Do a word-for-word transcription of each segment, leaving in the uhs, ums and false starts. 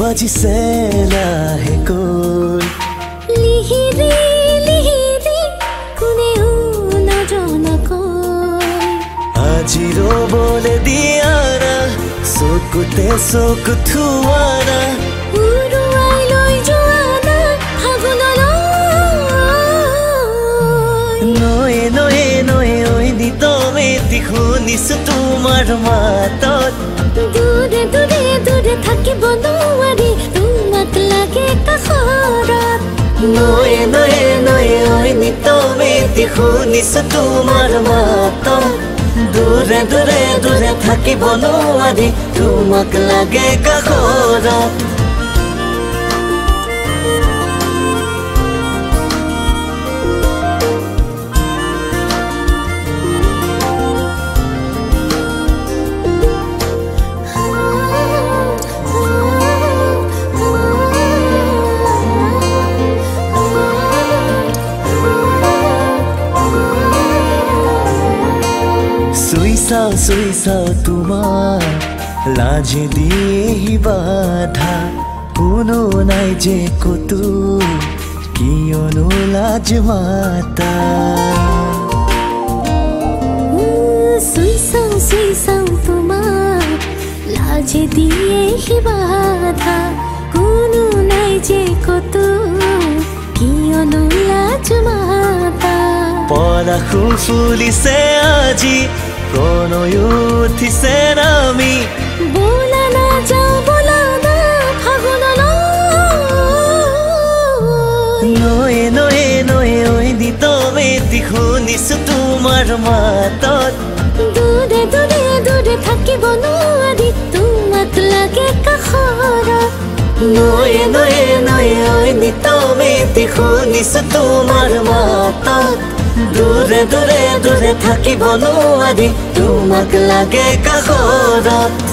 बजिसे लाहेকৈ लिहिरी लिहिरी कुनेও नजनाকৈ আজি ৰ'বলৈ দিয়া না চকুতে চকু থোৱা না উৰুৱাই লৈ যোৱা না ফাগুনলৈ নয়ে নয়ে নয়ে ঐ নিতমেতি শুনিছো তোমাৰ মাতত দূৰে দূৰে দূৰে থাকিব নোৱাৰি তোমাক লাগে কাষৰত নয়ে নয়ে নয়ে ঐ নিতমেতি শুনিছো তোমাৰ মাতত দূৰে দূৰে দূৰে থাকিব নোৱাৰি তোমাক লাগে কাষৰত চাও চুই চাও তোমাৰ লাজে দিয়ে বাধা কোনো নাই যে কতো কিয়নো লাজ মাতা চুই চাও চুই চাও তোমাৰ লাজে দিয়ে বাধা কোনো নাই যে কতো কিয়নো লাজ মাতা পলাশু ফুলিছে আজি প্ৰণয় উঠিছে নামি বোলা না যাও বোলা না ফাগুনলৈ নয়ে নয়ে নয়ে ঐ নিতমেতি শুনিছো তোমাৰ মাতত দূৰে দূৰে দূৰে থাকিব নোৱাৰি তোমাক লাগে কাষৰত নয়ে নয়ে নয়ে ঐ নিতমেতি শুনিছো তোমাৰ মাতত দূৰে দূৰে দূৰে থাকিব নোৱাৰি তোমাক লাগে কাষৰত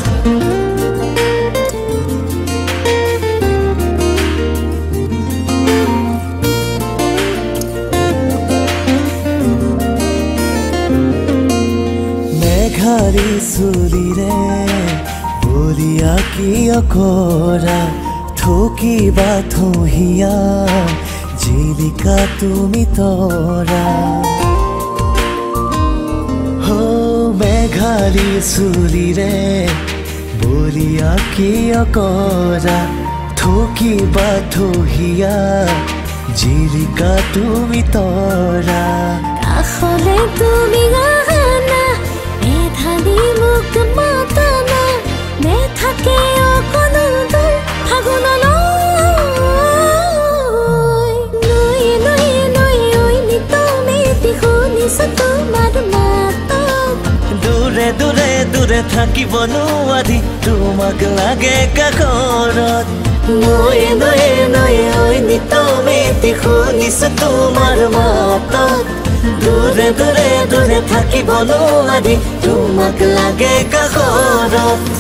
মেঘাৰী চুলিৰে বলিয়া কিয় কৰা ঠকিবা থহিয়া জিলিকা তুমি তৰা হো মেঘাৰী চুলিৰে বলিয়া কিয় কৰা ঠকিবা থহিয়া জিলিকা তুমি তৰা কাষলে তুমি আহানা মেধালি মোক মাতানা নেথাকে অকণো দূৰ ফাগুনলৈ নয়ে নয়ে নয়ে ঐ নিতমেতি শুনিছো তোমাৰ মাতত দূৰে দূৰে দূৰে থাকিব নোৱাৰি তোমাক লাগে কাষৰত নয়ে নয়ে নয়ে ঐ নিতমেতি শুনিছো তোমাৰ মাতত দূৰে দূৰে দূৰে থাকিব নোৱাৰি তোমাক লাগে কাষৰত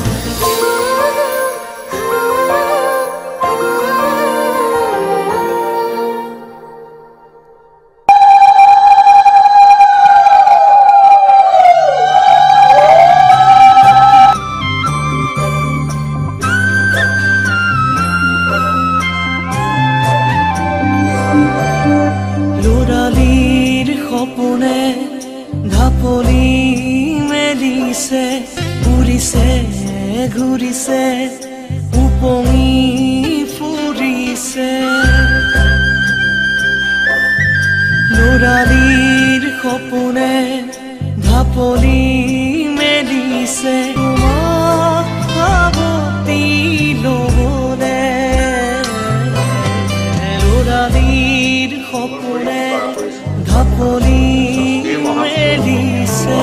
সপোনে ঢাপলি মেলিছে উৰিছে ঘূৰিছে উপঙি ফুৰিছে ল'ৰালিৰ সপোনে ঢাপলি মেলিছে তোমাক সাৱটি ল'বলে ল'ৰালিৰ সপোনে ঢাপলি মেলিছে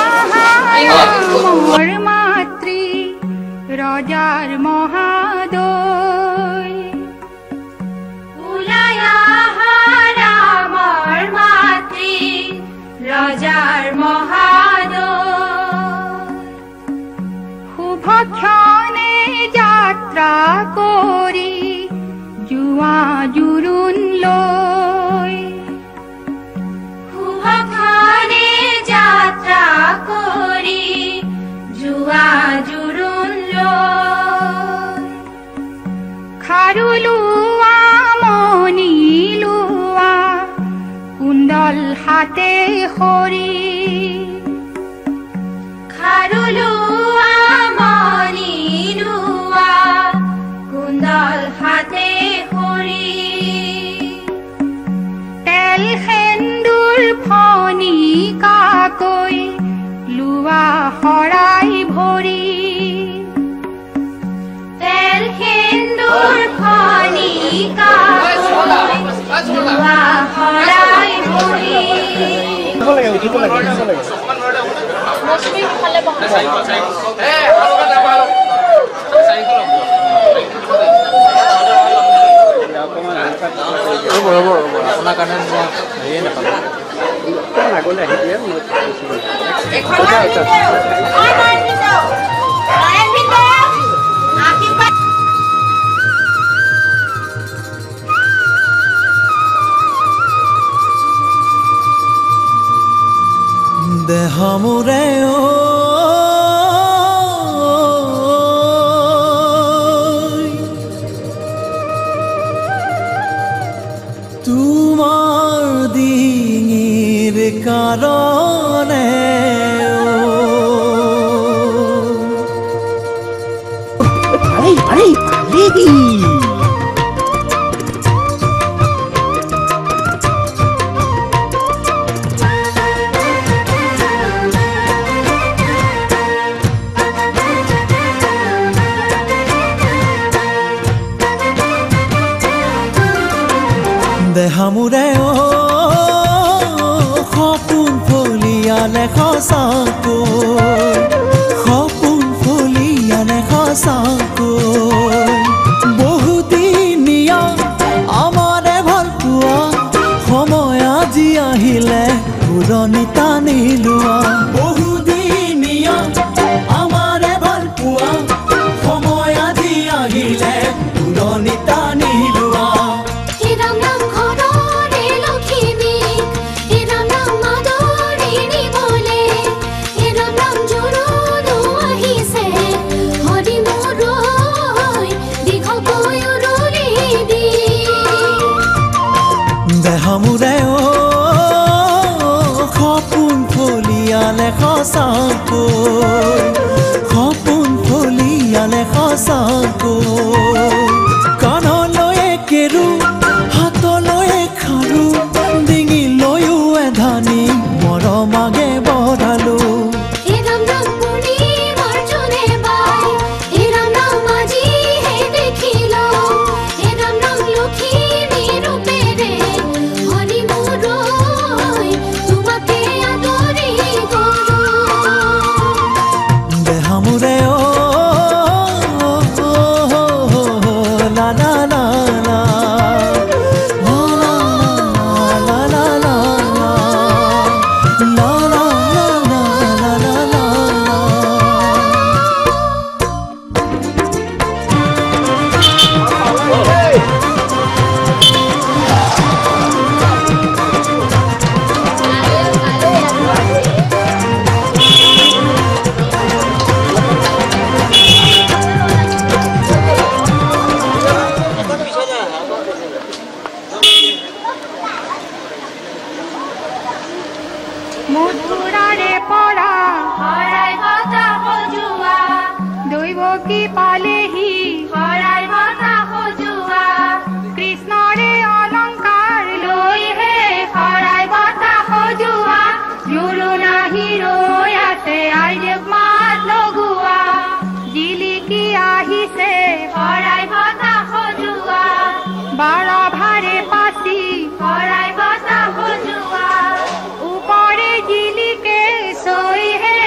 মোর মাতৃ রজার মহাদয় উলায়া হারা মোর মাতৃ রজার মহাদয় শুভক্ষণে যাত্রা করি জুয়া জুৰুণ লৈ শুভক্ষণে যাত্ৰা কৰি জুৱা জুৰুণ লৈ খাৰু লোৱা মণি লোৱা কুণ্ডল হাতে সৰি খাৰু লোৱা মণি লোৱা কুণ্ডল হাতে সৰি তেল সেন্দুৰ ফণি কাকৈ লোৱা শৰাই ভৰি তেল সেন্দুৰ ফণি কাকৈ লোৱা শৰাই ভৰি আপোনাৰ কাৰণে মই হেৰিয়ে নাপালোঁ আগলৈ আহি দিয়ে দেহ মোৰে তোমাৰ ডিঙিৰ কাৰণে আরে আরে রেডি দেহ মোৰে সপোন ফলিয়ালে সঁচাকৈ সপোন ফলিয়ালে সঁচাকৈ বহুদিনীয়া আমাৰে ভাল পোৱা সময় আজি আহিলে পুৰণি টানি লোৱা বহুদিনীয়া আমাৰে ভাল পোৱা সময় আজি আহিলে পুৰণি টানি লোৱা মোৰে সপোন ফলিয়ালে সঁচাকৈ সপোন ফলিয়ালে সঁচাকৈ কাণলৈ কেৰু হাতলৈ খাৰু ডিঙিলৈও এধানি মৰমাগে বঢ়ালো মথুৰাৰে পৰা শৰাই বতা সজোৱা দৈৱকী পালেহি শৰাই বতা সজোৱা কৃষ্ণৰে অলংকাৰ লৈহে শৰাই বতা সজোৱা জোৰোণা হিৰৈ আছে আইদেউক মাত লগোৱা জিলিকি আহিছে শৰাই বতা সজোৱা বাৰ ভাৰে পাচি শৰাই বতা সজোৱা উপৰে জিলিকে চৈ হে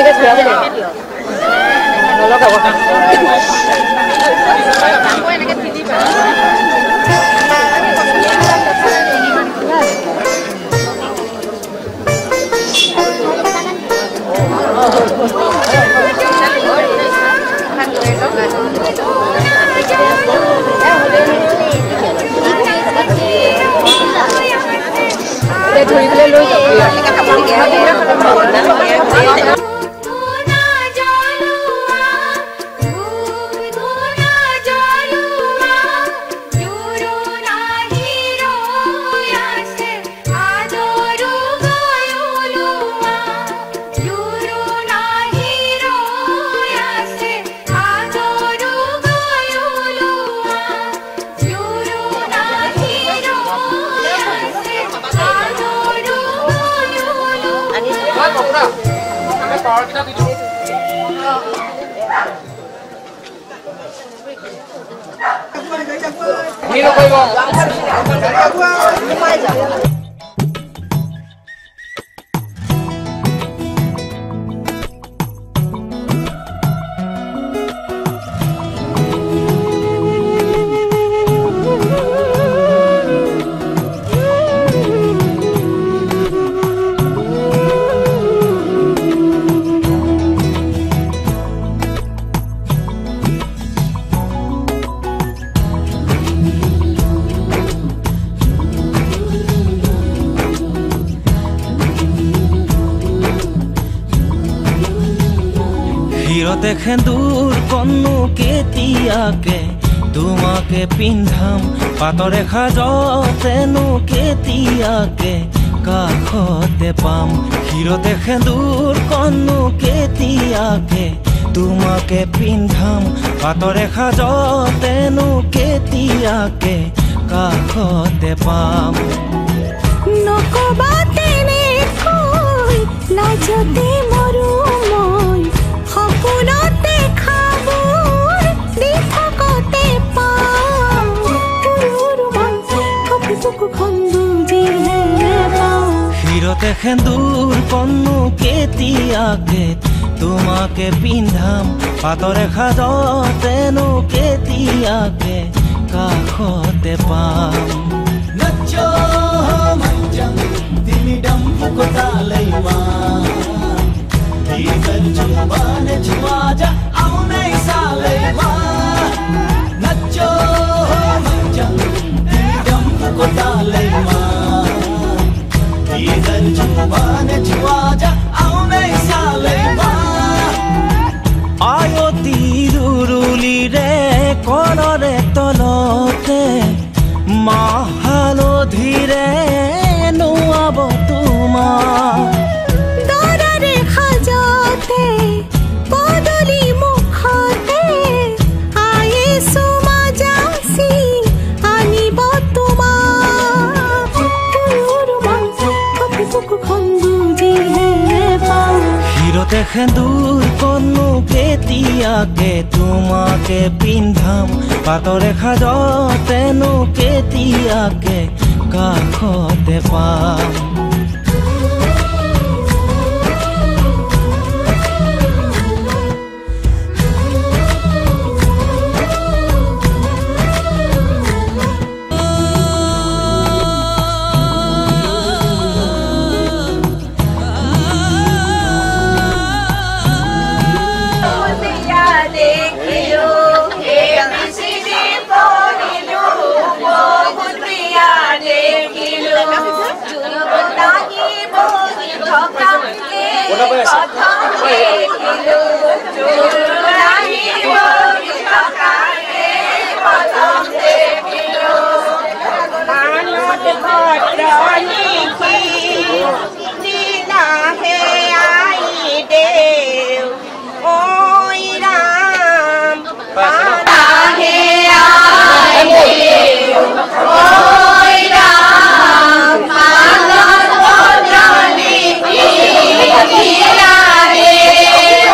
সেন্দুৰ কন্নু কেতিয়াকে তোমাকে পিন্ধাম পাতৰে সাজতেনো কেতিয়াকে কাষতে পাম হিৰতে সেন্দুৰ কন্নু কেতিয়াকে তোমাকে পিন্ধাম পাতৰে সাজতেনো কেতিয়াকে কাষতে পাম নকবা তেনেকৈ লাজতে মৰো মই সপোনতে খাবৰ দি থাকোঁতে পাওঁ হিৰতে সেন্দুৰ কন্নু কেতিয়াকে তোমাকে পিন্ধাম পাতৰে সাজতেনো কেতিয়াকে কাষতে পাম नच्चो मंचम तिमी डम्फु को तालैमा तितर जुबान जुआजा आउने सालैमा नच्चो मंचम तिमी डम्फु को तालैमा तितर जुबान जुआजा आउने सालैमा आयो तिरुरुली रे कोनरे तलते महालधिरे नुआब तुमार दरारे खाजते पदली मुखते आये सुमा जासी आनिब तुमार হিৰতে সেন্দুৰ কন্নু কেতিয়াকে তোমাকে পিন্ধাম পাতৰে সাজতেনো কেতিয়াকে কাষতে পাম Yeah.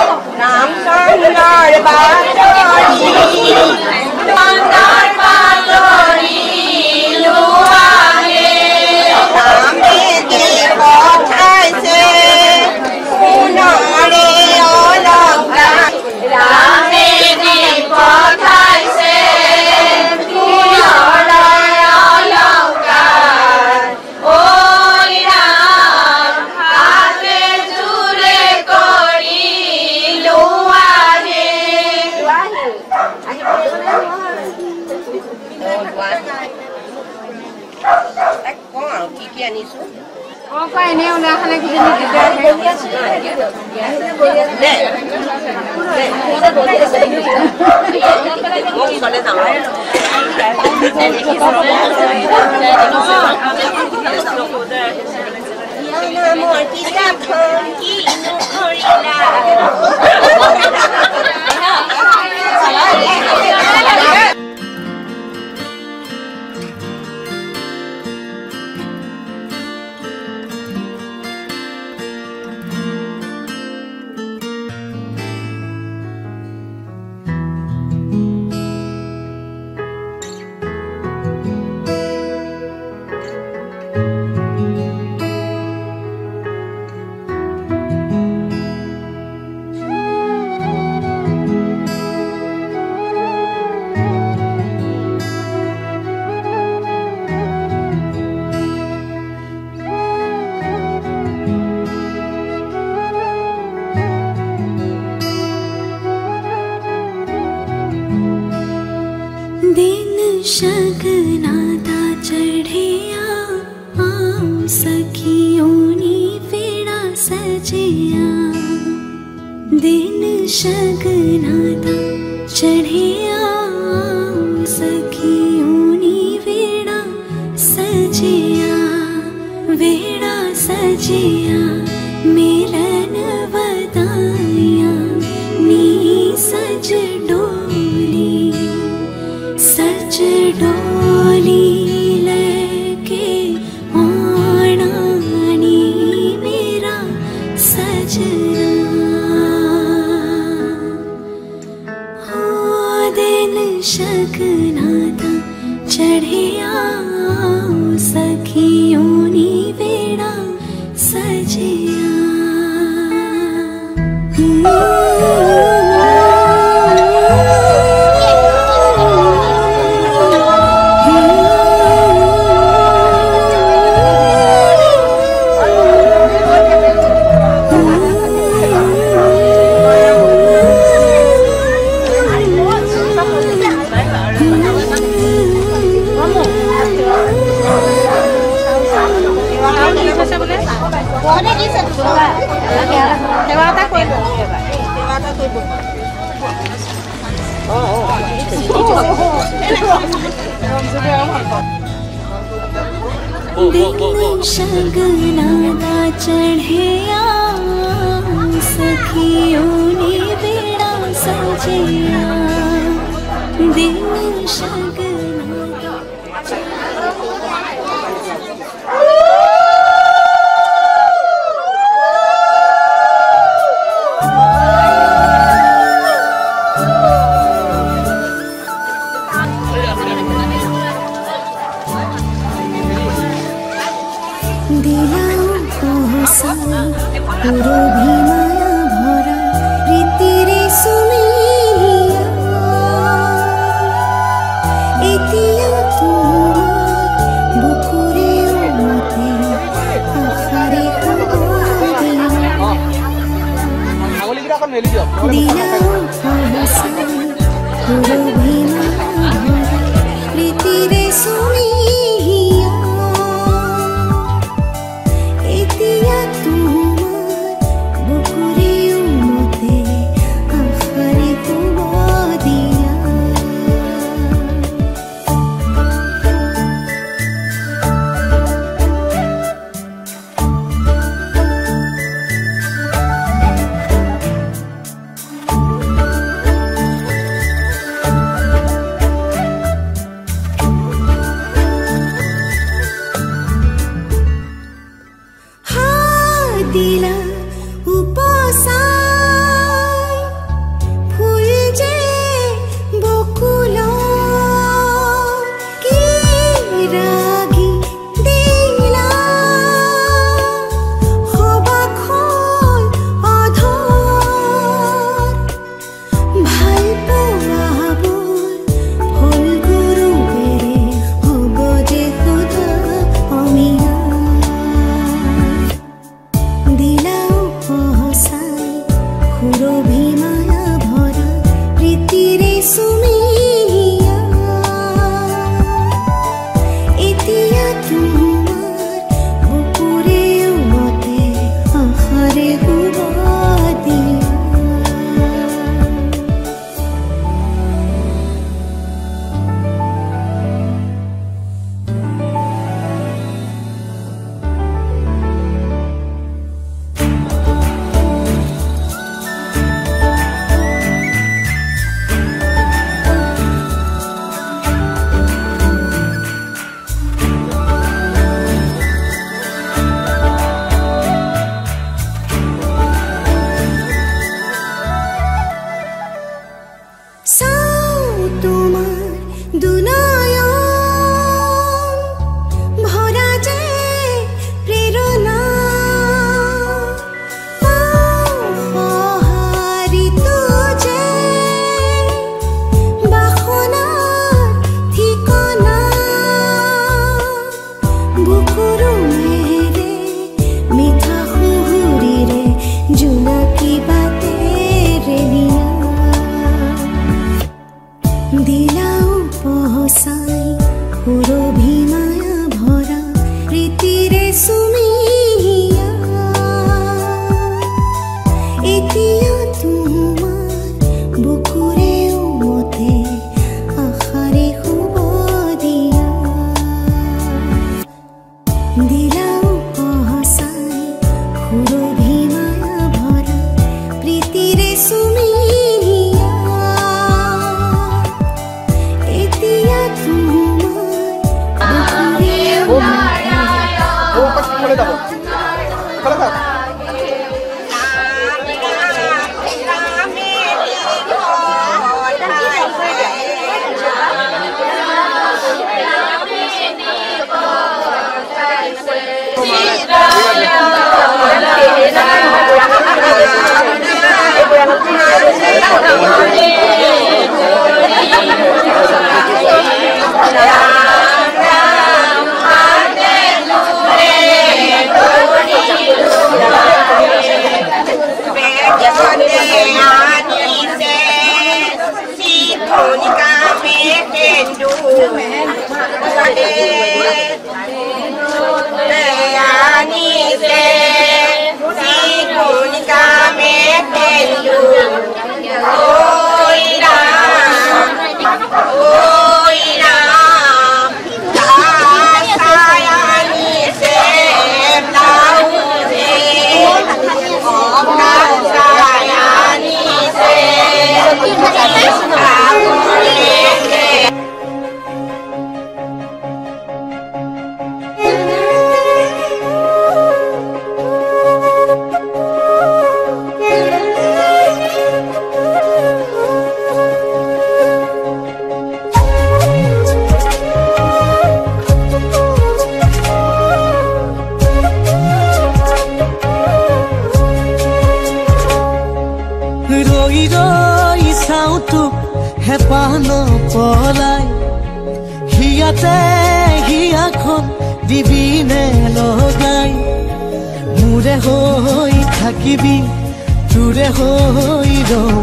আনিছো অ পাই নে ওলা খালে কি शगनादा चढ़िया आओ सखियों नी फेड़ा सजिया दिन शगनादा चढ़िया आओ सखियों नी फेड़ा सजिया वेड़ा सजिया मिलन वदाया नी सज डोली सच डोली लेके आना नी मेरा सजना हो दिन शगनादा चढ़िया सखियों नी वेड़ा सजिया शगनादा चढ़िया सखियों ने बेड़ा सजिया दिन शगनादा पूरो भी माया भरा रीतिरे सुमिलिया एतिया तुमार बुकुरे उमते आखारे दिला दिला हसन पूरो भी माया भरा रीतिरे सुमिलिया एतिया दिला उपासाय फूल जे बकुला की रागी दिला हवा खोल आधार ভাল পোৱাবোৰ ফুল গুৰু বেৰে হ'ব যে খুদা অমিয়া दिलाओ हसाई खुरो भी माया भरा प्रीतिरे सुमिया एतिया तुमार सुमिया एतिया হেপানো পলাই হিয়াতে হিয়াখন দিবিনে লগাই মোৰে হৈ থাকিবি তোৰে হৈ ৰওঁ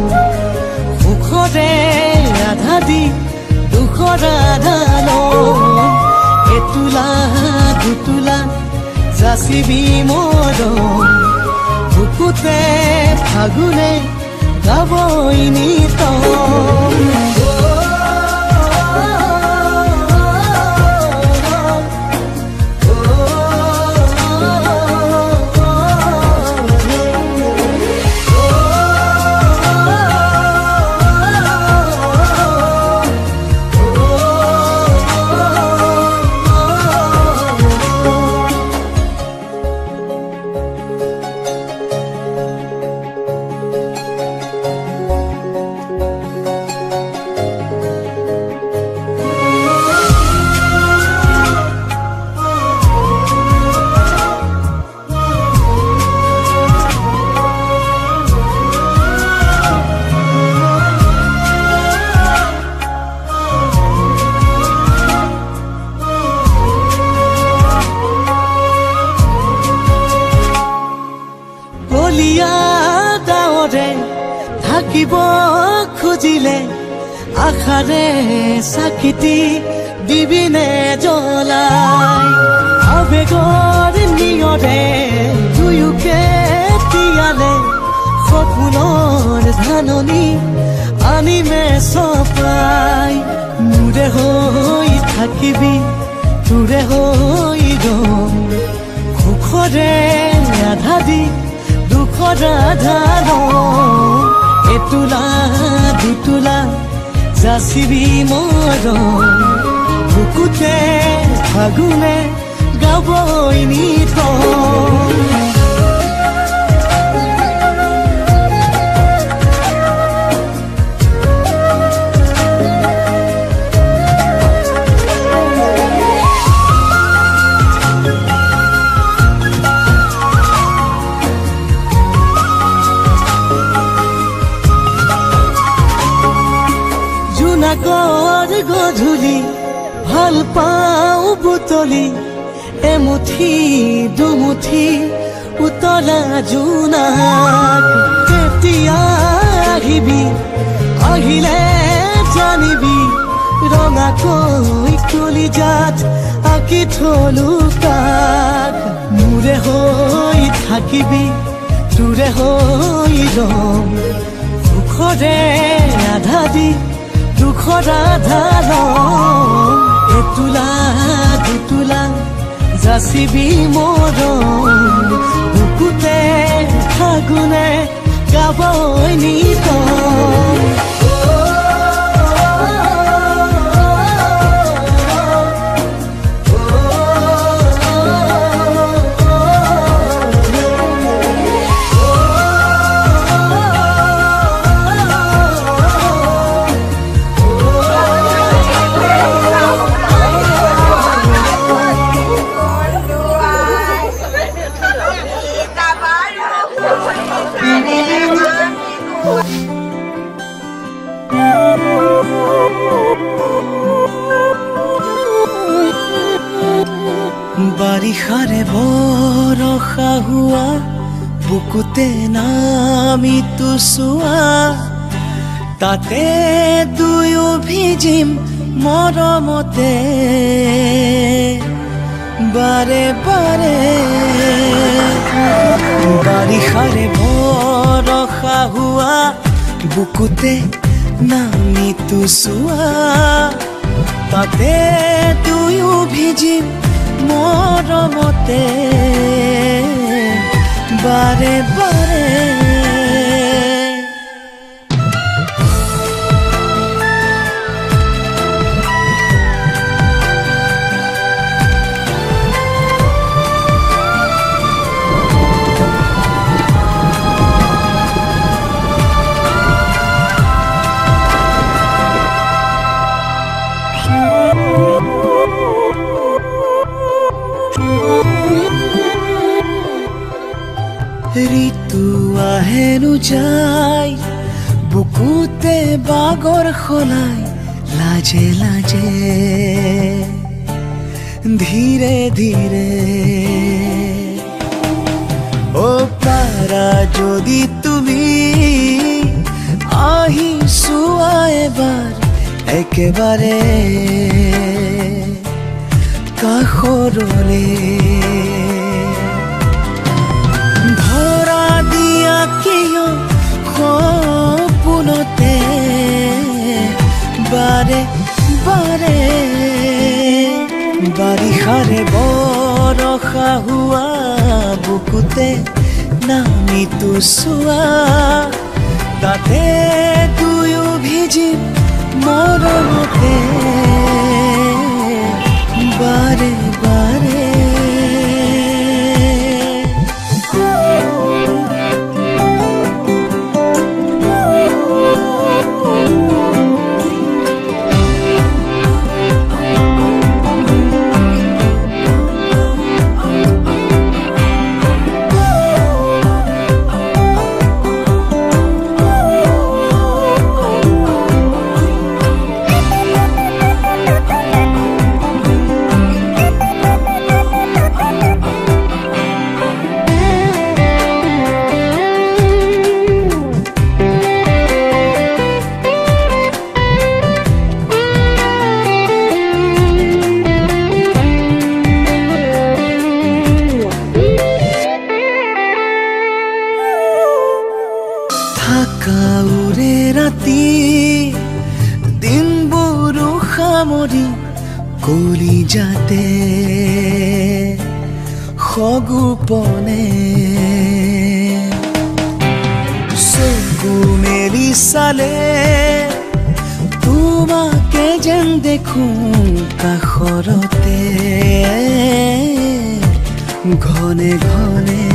সুখৰে আধা দি দুখৰ আধা লওঁ এতোলা দুতোলা যাচিবি মৰম বুকুতে ফাগুনে গাবই নিতম থাকিব খুজিলে আখাৰে সাকিতি দিবিনে জ্বলাই আবেগৰ নিয়ৰে দুয়োকে তিয়ালে সপোনৰ ধাননি আনিমে চপাই মোৰে হৈ থাকিবি তোৰে হৈ ৰম সুখৰে আধা দি দুখৰ আধা লওঁ এতোলা দুতোলা যাচিবি মৰম বুকুতে ফাগুনে গাবই নিতম গধূলি ভাল পাওঁ বুটলি এমুঠি দুমুঠি উতলা জোনাক কেতিয়া আহিবি আহিলে জানিবি ৰঙাকৈ কলিজাত আঁকি থলো কাক মোৰে হৈ থাকিবি তোৰে হৈ ৰম সুখৰে আধা দি দুখৰ আধা লওঁ এতোলা দুতোলা যাচিবি মৰম বুকুতে ফাগুনে গাবই নিতম বাৰিষাৰে বৰষা হোৱা বুকুতে নামিতো চোৱা তাতে দুয়ো ভিজিম মৰমতে বাৰে বাৰে বাৰিষাৰে বৰষা হোৱা বুকুতে নামিতো চোৱা তাতে দুয়ো ভিজিম মৰমতে বাৰে বাৰে ঋতু আহেনো যায় বুকুতে বাগৰ খলাই লাজে লাজে ধীৰে ধীৰে ও পাৰা যদি তুমি আহি চোৱা এবাৰ একেবাৰে কাষৰলে ধৰা দিয়া কিয় সপোনতে বাৰে বাৰে বাৰিষাৰে বৰষা হোৱা বুকুতে নামিতো চোৱা তাতে দুয়ো ভিজিম মৰমতে বাৰে বাৰে কাউৰে ৰাতি দিনবোৰো সামৰি কলি যাতে সগুপনে চকু মেলি চালে তোমাকে যেন দেখো কাষৰতে ঘনে ঘনে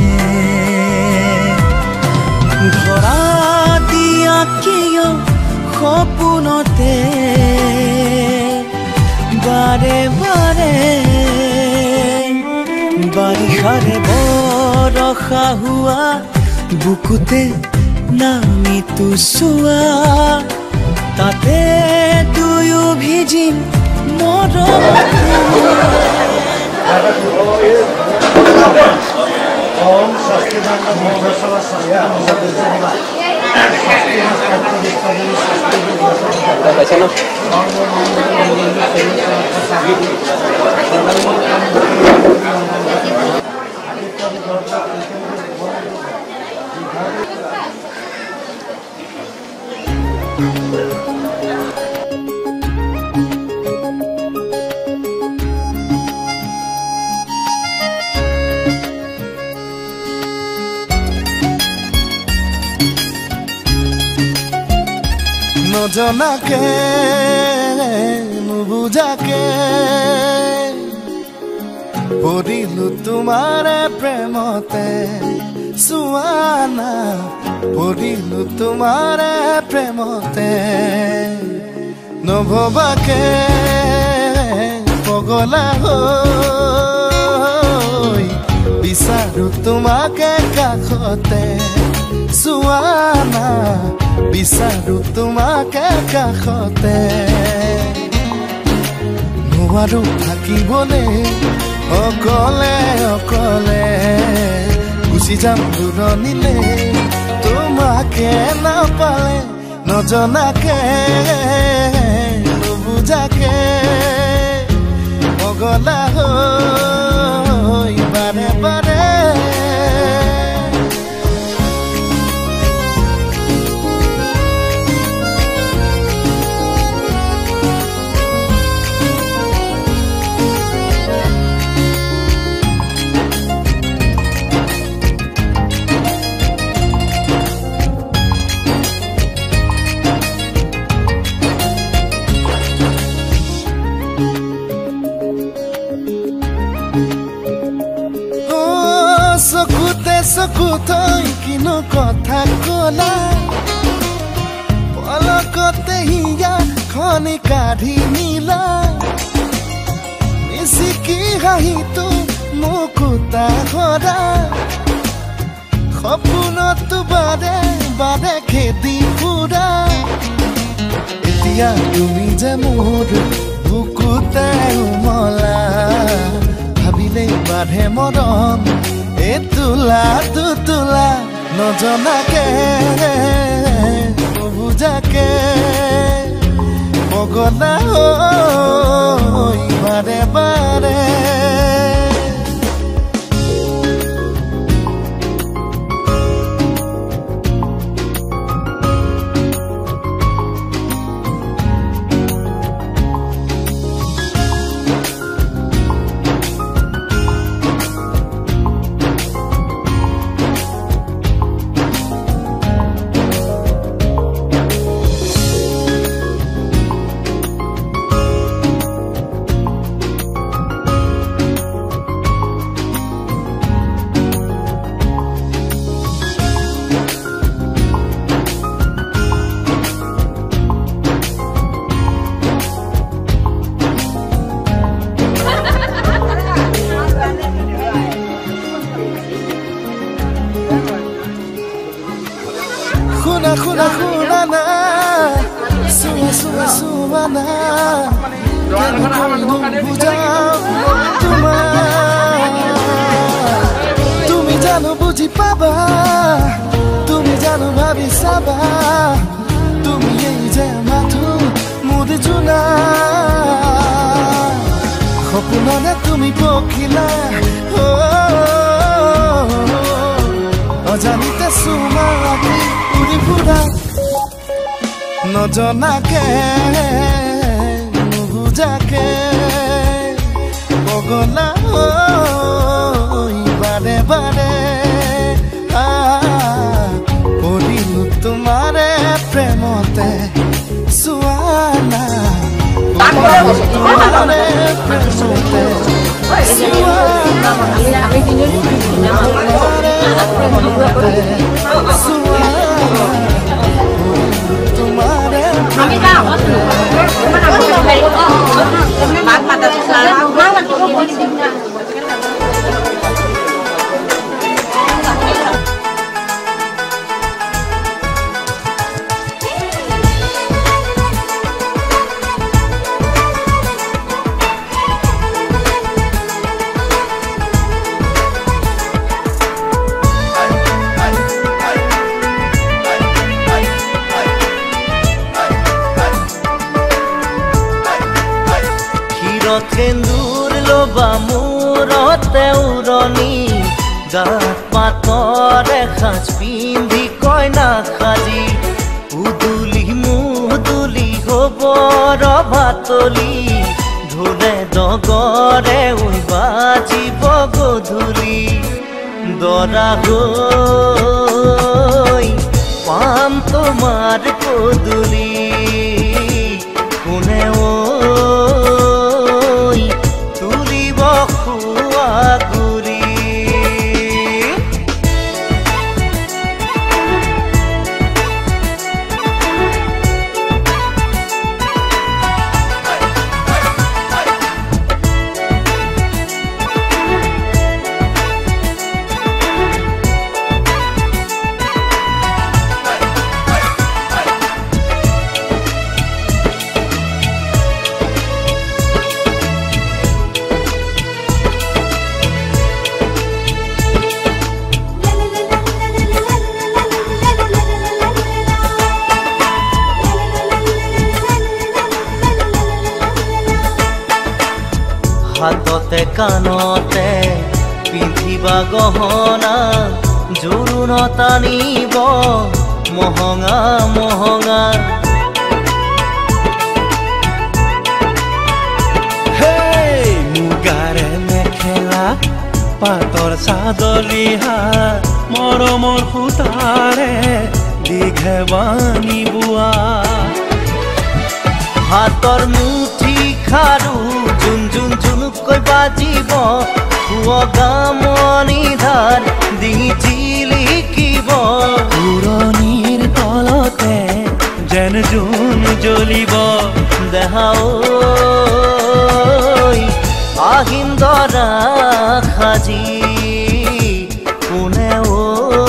ধৰা দিয়া কিয় সপোনতে বাৰে বাৰে বাৰিষাৰে বৰষা হোৱা বুকুতে নামিতো চোৱা তাতে দুয়ো ভিজিম মৰমতে Om Sastidananda Bhagavata Sasya Musadeva নজনাকে নুবুজাকে পৰিলো তোমাৰে প্ৰেমতে সুৱানা পৰিলো তোমাৰে প্ৰেমতে নভবাকে পগলা হৈ বিচাৰো তোমাকে কাষতে সুৱানা বিচাৰো তোমাকে কাষতে নোৱাৰো থাকিবলে অকলে অকলে গুচি যাম দূৰণিলে তোমাকে নাপালে নজনাকে নুবুজাকে পগলা হৈ বাৰে বাৰে চকুতৈ কিনো কথা কলা পলকতে হিয়া খনি কাঢ়ি নিলা মিচিকি হাঁহিটো মুকুতা সদা সপোনত বাদে বাদে খেদি ফুৰা এতিয়া তুমি যে মোৰ বুকুতে উমলা ভাবিলেই বাঢ়ে মৰম তুলা তুলা নজনাকে নুবুজাকে পগলা হৈ বাৰে বাৰে Khuna khuna khuna na Suwa suwa suwa na Kani konu bujao Tumar Tumi jano buji paba Tumi jano bhabi saba Tumi yei je matu mudi juna Khopuna tumi pokhila Ojanite sumaki নজনাকে নুবুজাকে পগলা হৈ বাৰে বাৰে পৰিলো তোমাৰে প্ৰেমতে সুৱানা তোমাৰে প্ৰেমতে সুৱানা সেন্দুৰ লবা মূৰতে উৰণি গাত পাতৰে সাজ পিন্ধি কইনা সাজি উদুলি মুদুলি হবৰ ভাতলি ঢোলে ডগৰে বাজিব গধূলি দৰা হৈ পাম তোমার পদুলি কোনে ঐ তুলিব খুয়া গুৰি হাততে কাণতে পিন্ধিবা গহনা জোৰোণ টানিব মহঙা মহঙা হেই মুগাৰে মেখেলা পাতৰ চাদৰ ৰিহা মৰমৰ সূতাৰে দীঘে বাঙি বোৱা হাতৰ মুঠি খাৰু জুন জুন জুনুকৈ বাজিব গামনি ধাৰ ডিঙি জিলিকিব পুৰণিৰ তলতে যেন জোন জ্বলিব দেহা ঐ আহিন দৰা সাজি কোনে ঐ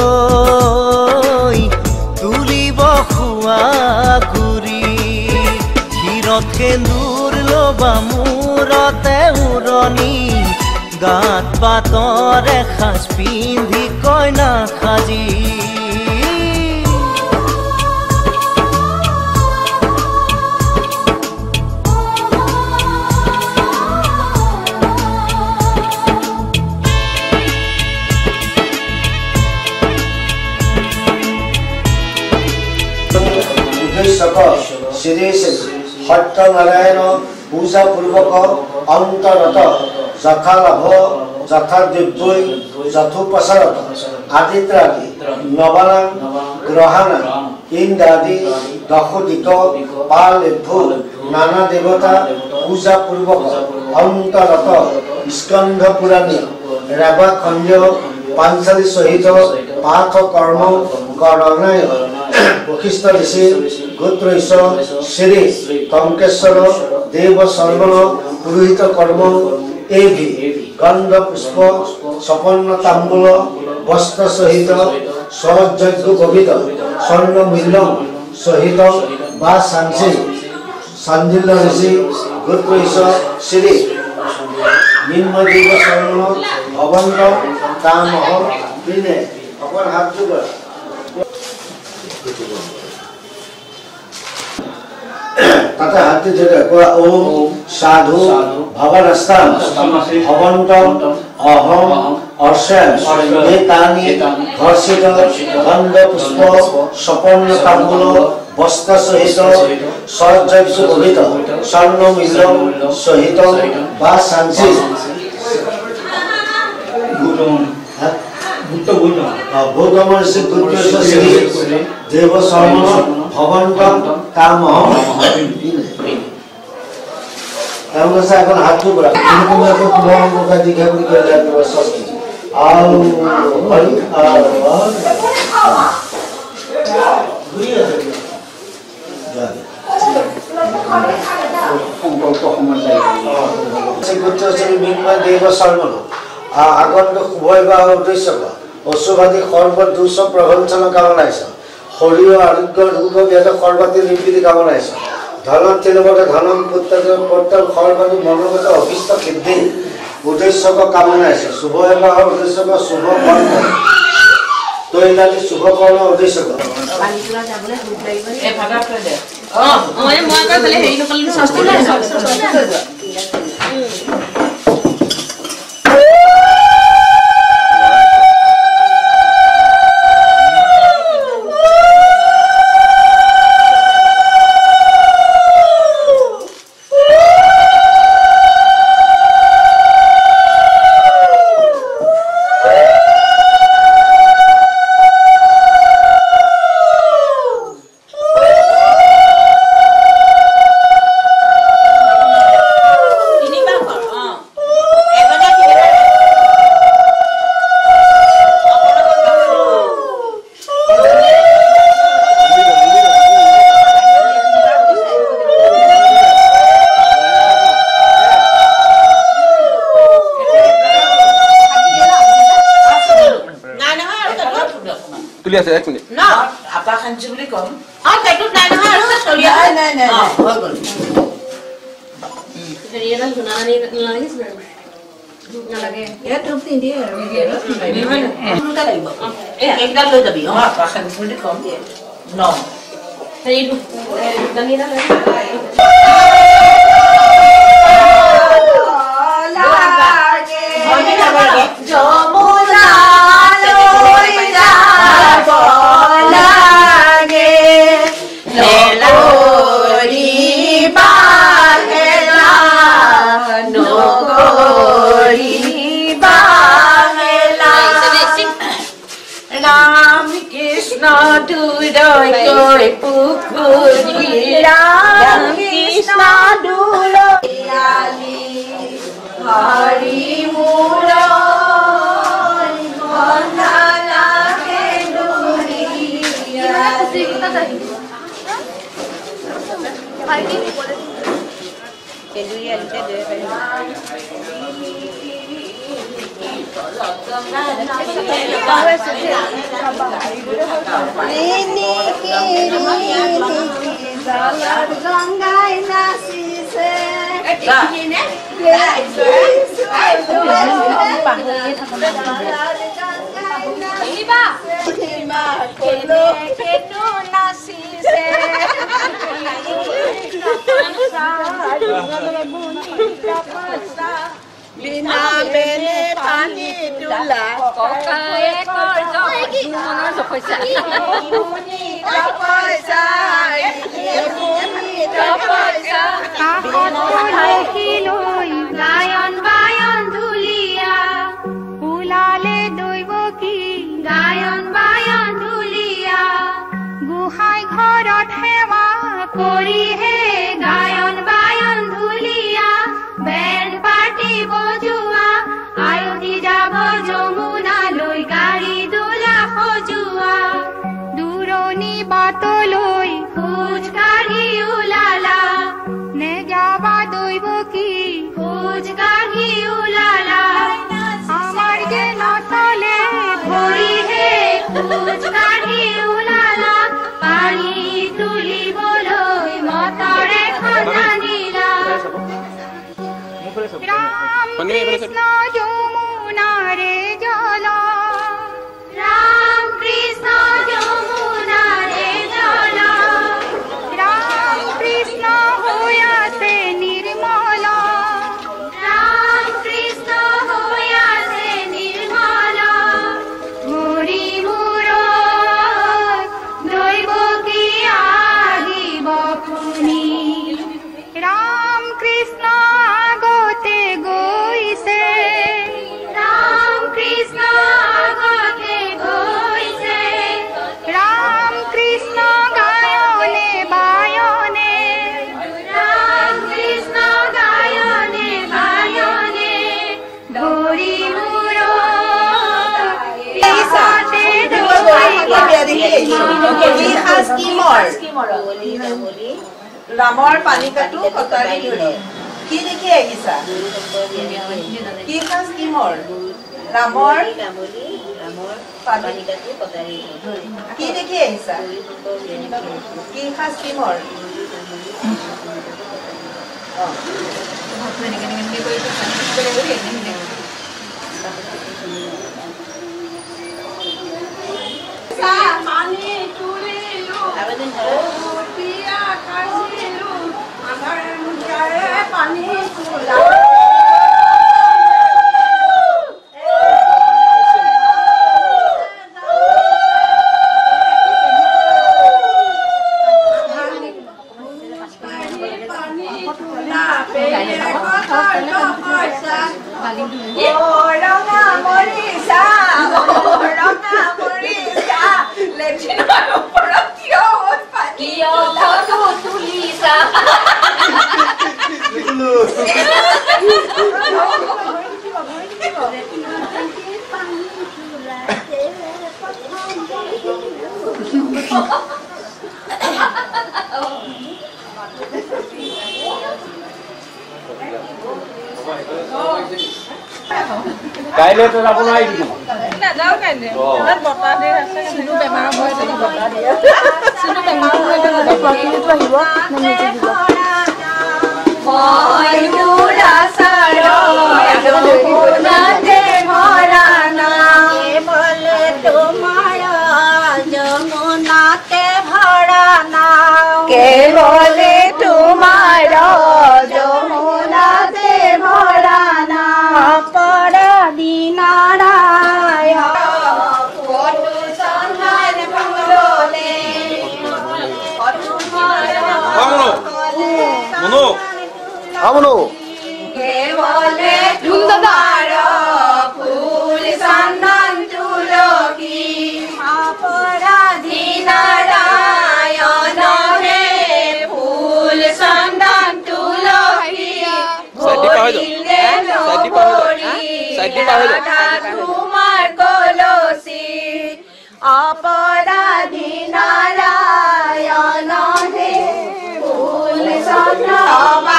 তুলিব খুৱা গুৰি ক্ষীৰত সেন্দুৰ লবা মূৰতে উৰণি গাত পাতৰ এসাজ পিন্ধি কইনা সাজি শ্ৰী শ্ৰী সত্যনাৰায়ণ পূজা পূৰ্বক অন্তৰত যথালাভ যথাদিব্যই যথোপচাৰত আদিত্যাদি নবানাং গ্ৰহাণাং ইন্দ্ৰাদি দশদিক পালেভ্যু নানা দেৱতা পূজা পূৰ্বক অন্তৰত স্কন্ধ পুৰাণী ৰেৱা খণ্ড পাঞ্চালী সহিত পাঠ কৰ্ম গণনায় বশিষ্ঠ ঋষি গোত্ৰৈশ্য শ্ৰী টঙ্কেশ্বৰ দেৱ শৰ্মণ পুৰোহিত কৰ্ম এভি গন্ধ পুষ্প সপন্ন তাম্বুল বস্ত্ৰ সহিত সহযজ্ঞ গবিত স্বৰ্ণ মূল্য সহিত বা সাঞ্চি সাঞ্জিল্য ঋষি গোত্ৰৈশ্য শ্ৰী নিম্নদেৱ শৰ্মণ ভবন্ত তামহ দিনে অপর হাত যোগ তাতে হাতে ধরে ওম সাধু ভবনস্তান ভবন্ত অহম অর্ষণ এতানি ঘর্ষিত গন্ধ পুষ্প সপন্ন তাম্বুল বস্ত্র সহিত সহযজ্ঞ গবিত স্বর্ণ মূল্য সহিত বা সাঞ্চি গৌতম ঋষি গোত্রৈশ্য শ্রী দেব শর্মণ ভবন্ত তামহ এমন আছে এখন হাত জোড়া এরকম একটা কুমঙ্গকা দীঘা করে করে দেওয়া ষষ্ঠী আও হরি আর দেব শর্মণ আগন্ত শুভয় বা উদ্দেশ্য অশুভাদী সর্ব দুঃখ প্রবঞ্চনা কামনাইছ শরীর আরোগ্য রোগ ব্যাধ সর্বাতি নিবৃত্তি কামনাইছ ধনম তিলবতে ধনম পুত্র পুত্র সর্বাদি মনোগত অভীষ্ট সিদ্ধি উদ্দেশ্যক কামনাইছ শুভ বিবাহ উদ্দেশ্যক শুভ কর্ম তৈলাদি শুভ কর্ম উদ্দেশ্যক খুলি আছে এক মিনিট না আপা খানছি বুলি কম আ পেটত নাই নহয় আৰু চলিয়া নাই নাই নাই হৈ গল হেৰিয়েলা গুনানি লাগিছে নালাগে এ তুমি নিদিয়ে আৰু কোনটা লাগিব এই একডাল লৈ যাবি অ আপা খানছি বুলি কম দিয়ে ন হেৰি দানিলা গঙ্গায় নাচিছে বিনা বেনে পানী তোলা ককায়ে কৰজ মনৰ পইচা পইচা পইচা কাহিলৈ গায়ন বায়ন ধুলিয়া ওলালে দৈব কি গায়ন বায়ন ধুলিয়া গোহাঁই ঘৰত সেৱা কৰিহে গায়ন বায়ন ধুলিয়া বেন পাৰ্টি বজোৱা আয়তি যাব যমুনালৈ গাড়ী দোলা সজোৱা দূৰণি বাটলৈ খোজ কাঢ়ি ওলালা নেযাবা দৈব কি খোজ কাঢ়ি ওলালা আমাৰ যে নচলে ভৰিহে খোজ কাঢ়ি ওলালা পানী তুলিবলৈ মটৰে খনানিলা ৰাম কৃষ্ণ যমুনাৰে জল ৰাম কৃষ্ণ যমুনাৰে জল ৰাম কৃষ্ণ হৈ আছে নিৰ্মল ৰাম কৃষ্ণ হৈ আছে নিৰ্মল মুৰি মূৰত দৈব কি আহিব শুনি ৰাম কৃষ্ণ আগতে গৈছে ৰাম কৃষ্ণ আগতে গৈছে ৰাম কৃষ্ণ গায়নে বায়নে ৰাম কৃষ্ণ গায়নে বায়নে ধৰি ৰামৰ পানী কাটো কটাৰী ধৰি কি দেখি আহিছা কি সাজ কি মৰ ৰামৰ পানী কাটো কটাৰী ধৰি কি দেখি আহিছা কি সাজ কি মৰ পানী তুলিলো পিয়া খাইছিলো আমাৰ মুখাৰে পানী তোলা কাইলৈ তো যাব নোৱাৰি নাযাওঁ কেনে বতাহ দি আছে চিনু বেমাৰ হৈ আছে বতাহ দি চিনু বেমাৰ হৈ আছে প্ৰকৃতিটো আহিব নিজে দিব মই দুৰাচাৰো যমুনাতে ভৰা না বলে তোমাৰ যমুনাতে ভৰা না কেৱলে তোমাৰ যমুনাতে ভৰা না পৰাধী নাৰায়ণ ফটো চন্দান মংগলে মনো আমনো কেৱলে তোমাৰ ফুল চন্দন তুলসী অপৰাধী নাৰায়ণ হে ফুল চন্দন তুলসী তোমাৰ কলচী অপৰাধী নাৰায়ণ হে ফুল চন্দন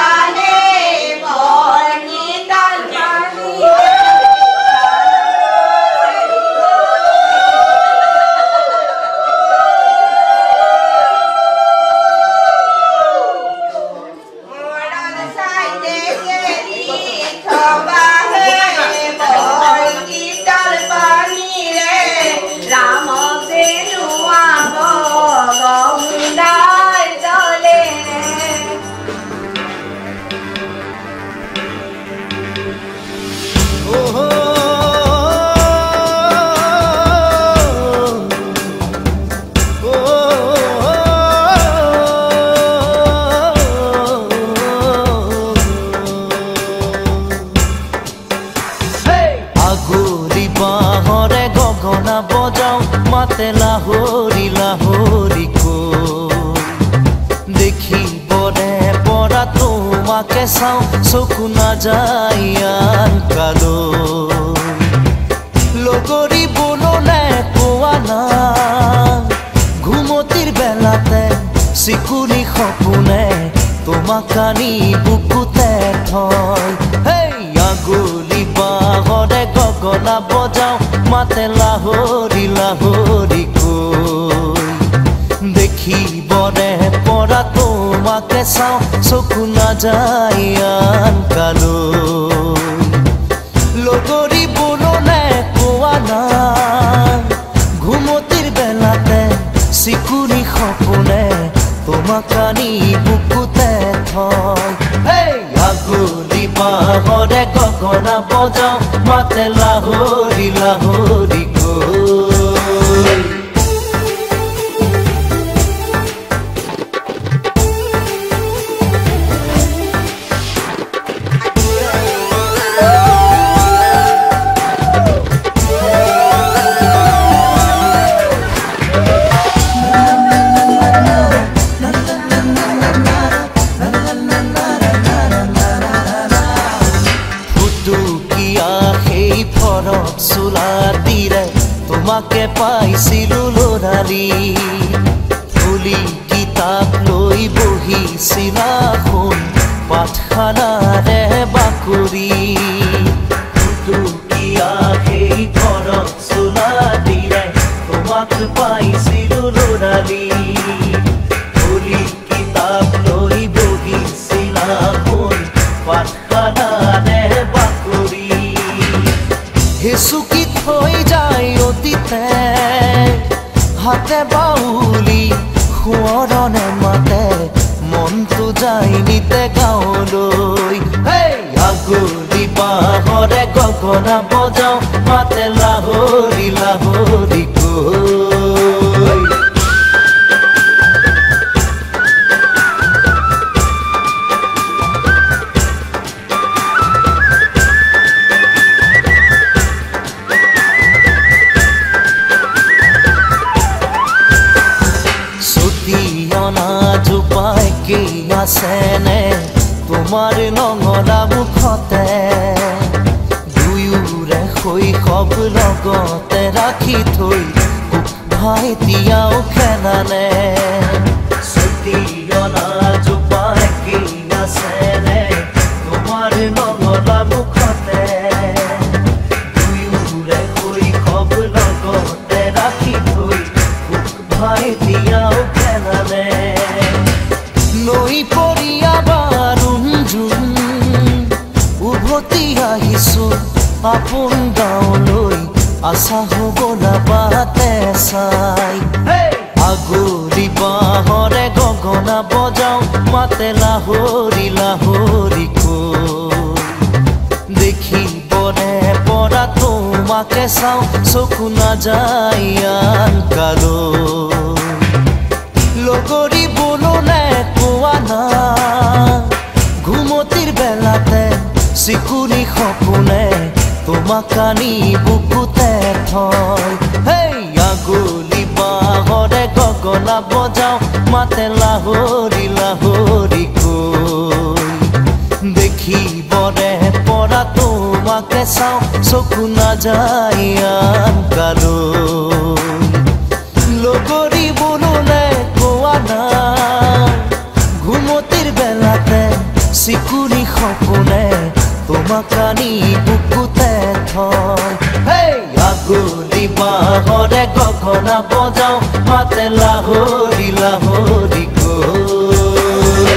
লাহৰি লাহৰি কো দেখিবৰে পৰা তোমাকে চাওঁ চকু নাযায় আন কালো লগৰী বনলে কোৱা না ঘুমতিৰ বেলাতে চিকুনি সপোনে তোমাক আনি বুকুতে থয় হেই আগুলি বাহৰে গগনা বজাওঁ মাতে লাহৰি লাহৰি কৈ দেখিবৰে পৰা তোমাকে চাওঁ চকু নাযায় আন কালৈ লগৰী বনলে কোৱা না ঘুমতিৰ বেলাতে চিকুনি সপোনে তোমাক আনি বুকুতে থয় হেই আগুলি বাহৰে গগনা বজাওঁ মাতে লাহৰি লাহৰি কৈ তোমাকে পাইছিলো লৰালি ফুলি কিতাপ লৈ বহিছিলা শুন পাঠখানাৰে বাকৰি দুকিয়া সেই ঘৰত চোলা দিলে তোমাক পাইছিলো লৰালি ফুলি কিতাপ লৈ বহিছিলা শুন পাঠখানাৰে বাকৰি হেচুকি থৈ যায় অতীতে হাতে বাউলি সোঁৱৰণে মাতে মনটো যায় নিতে গাঁৱলৈ হেই আগুলি বাহৰে গগনা বজাওঁ মাতে লাহৰি লাহৰি কৈ আছেনে তোমাৰ নঙলা মুখতে দুয়োৰে শৈশৱ লগতে ৰাখি থৈ ভাইটিয়াও খেলানে চুটিয়না জোপাই কি আছেনে তোমাৰ নঙলা মুখতে দুয়োৰে শৈশৱ বিপৰীয়া বাৰুণ জোন উভতি আহিছো আপোন গাঁৱলৈ আশা হ'বলা বাটে চাই আগলি বাঁহৰে গগনা বজাও মাতে লাহৰি লাহৰি কৈ দেখিবৰে পৰা তোমাকে চাওঁ চকু নাযায় আন কালৈ লগৰী বলনে কোৱা না ঘুমতিৰ বেলাতে চিকুনি সপোনে তোমাক আনি বুকুতে থয় হেই আগলি বাঁহৰে গগনা বজাও মাতে লাহৰি লাহৰি কৈ দেখিবৰে পৰা তোমাকে চাওঁ চকু নাযায় আন কালৈ লগৰী বলনে কোৱা না ঘুমতিৰ বেলাতে চিকুনি সপোনে তোমাক আনি বুকুতে থয় হেই আগলি বাঁহৰে গগনা বজাও মাতে লাহৰি লাহৰি কৈ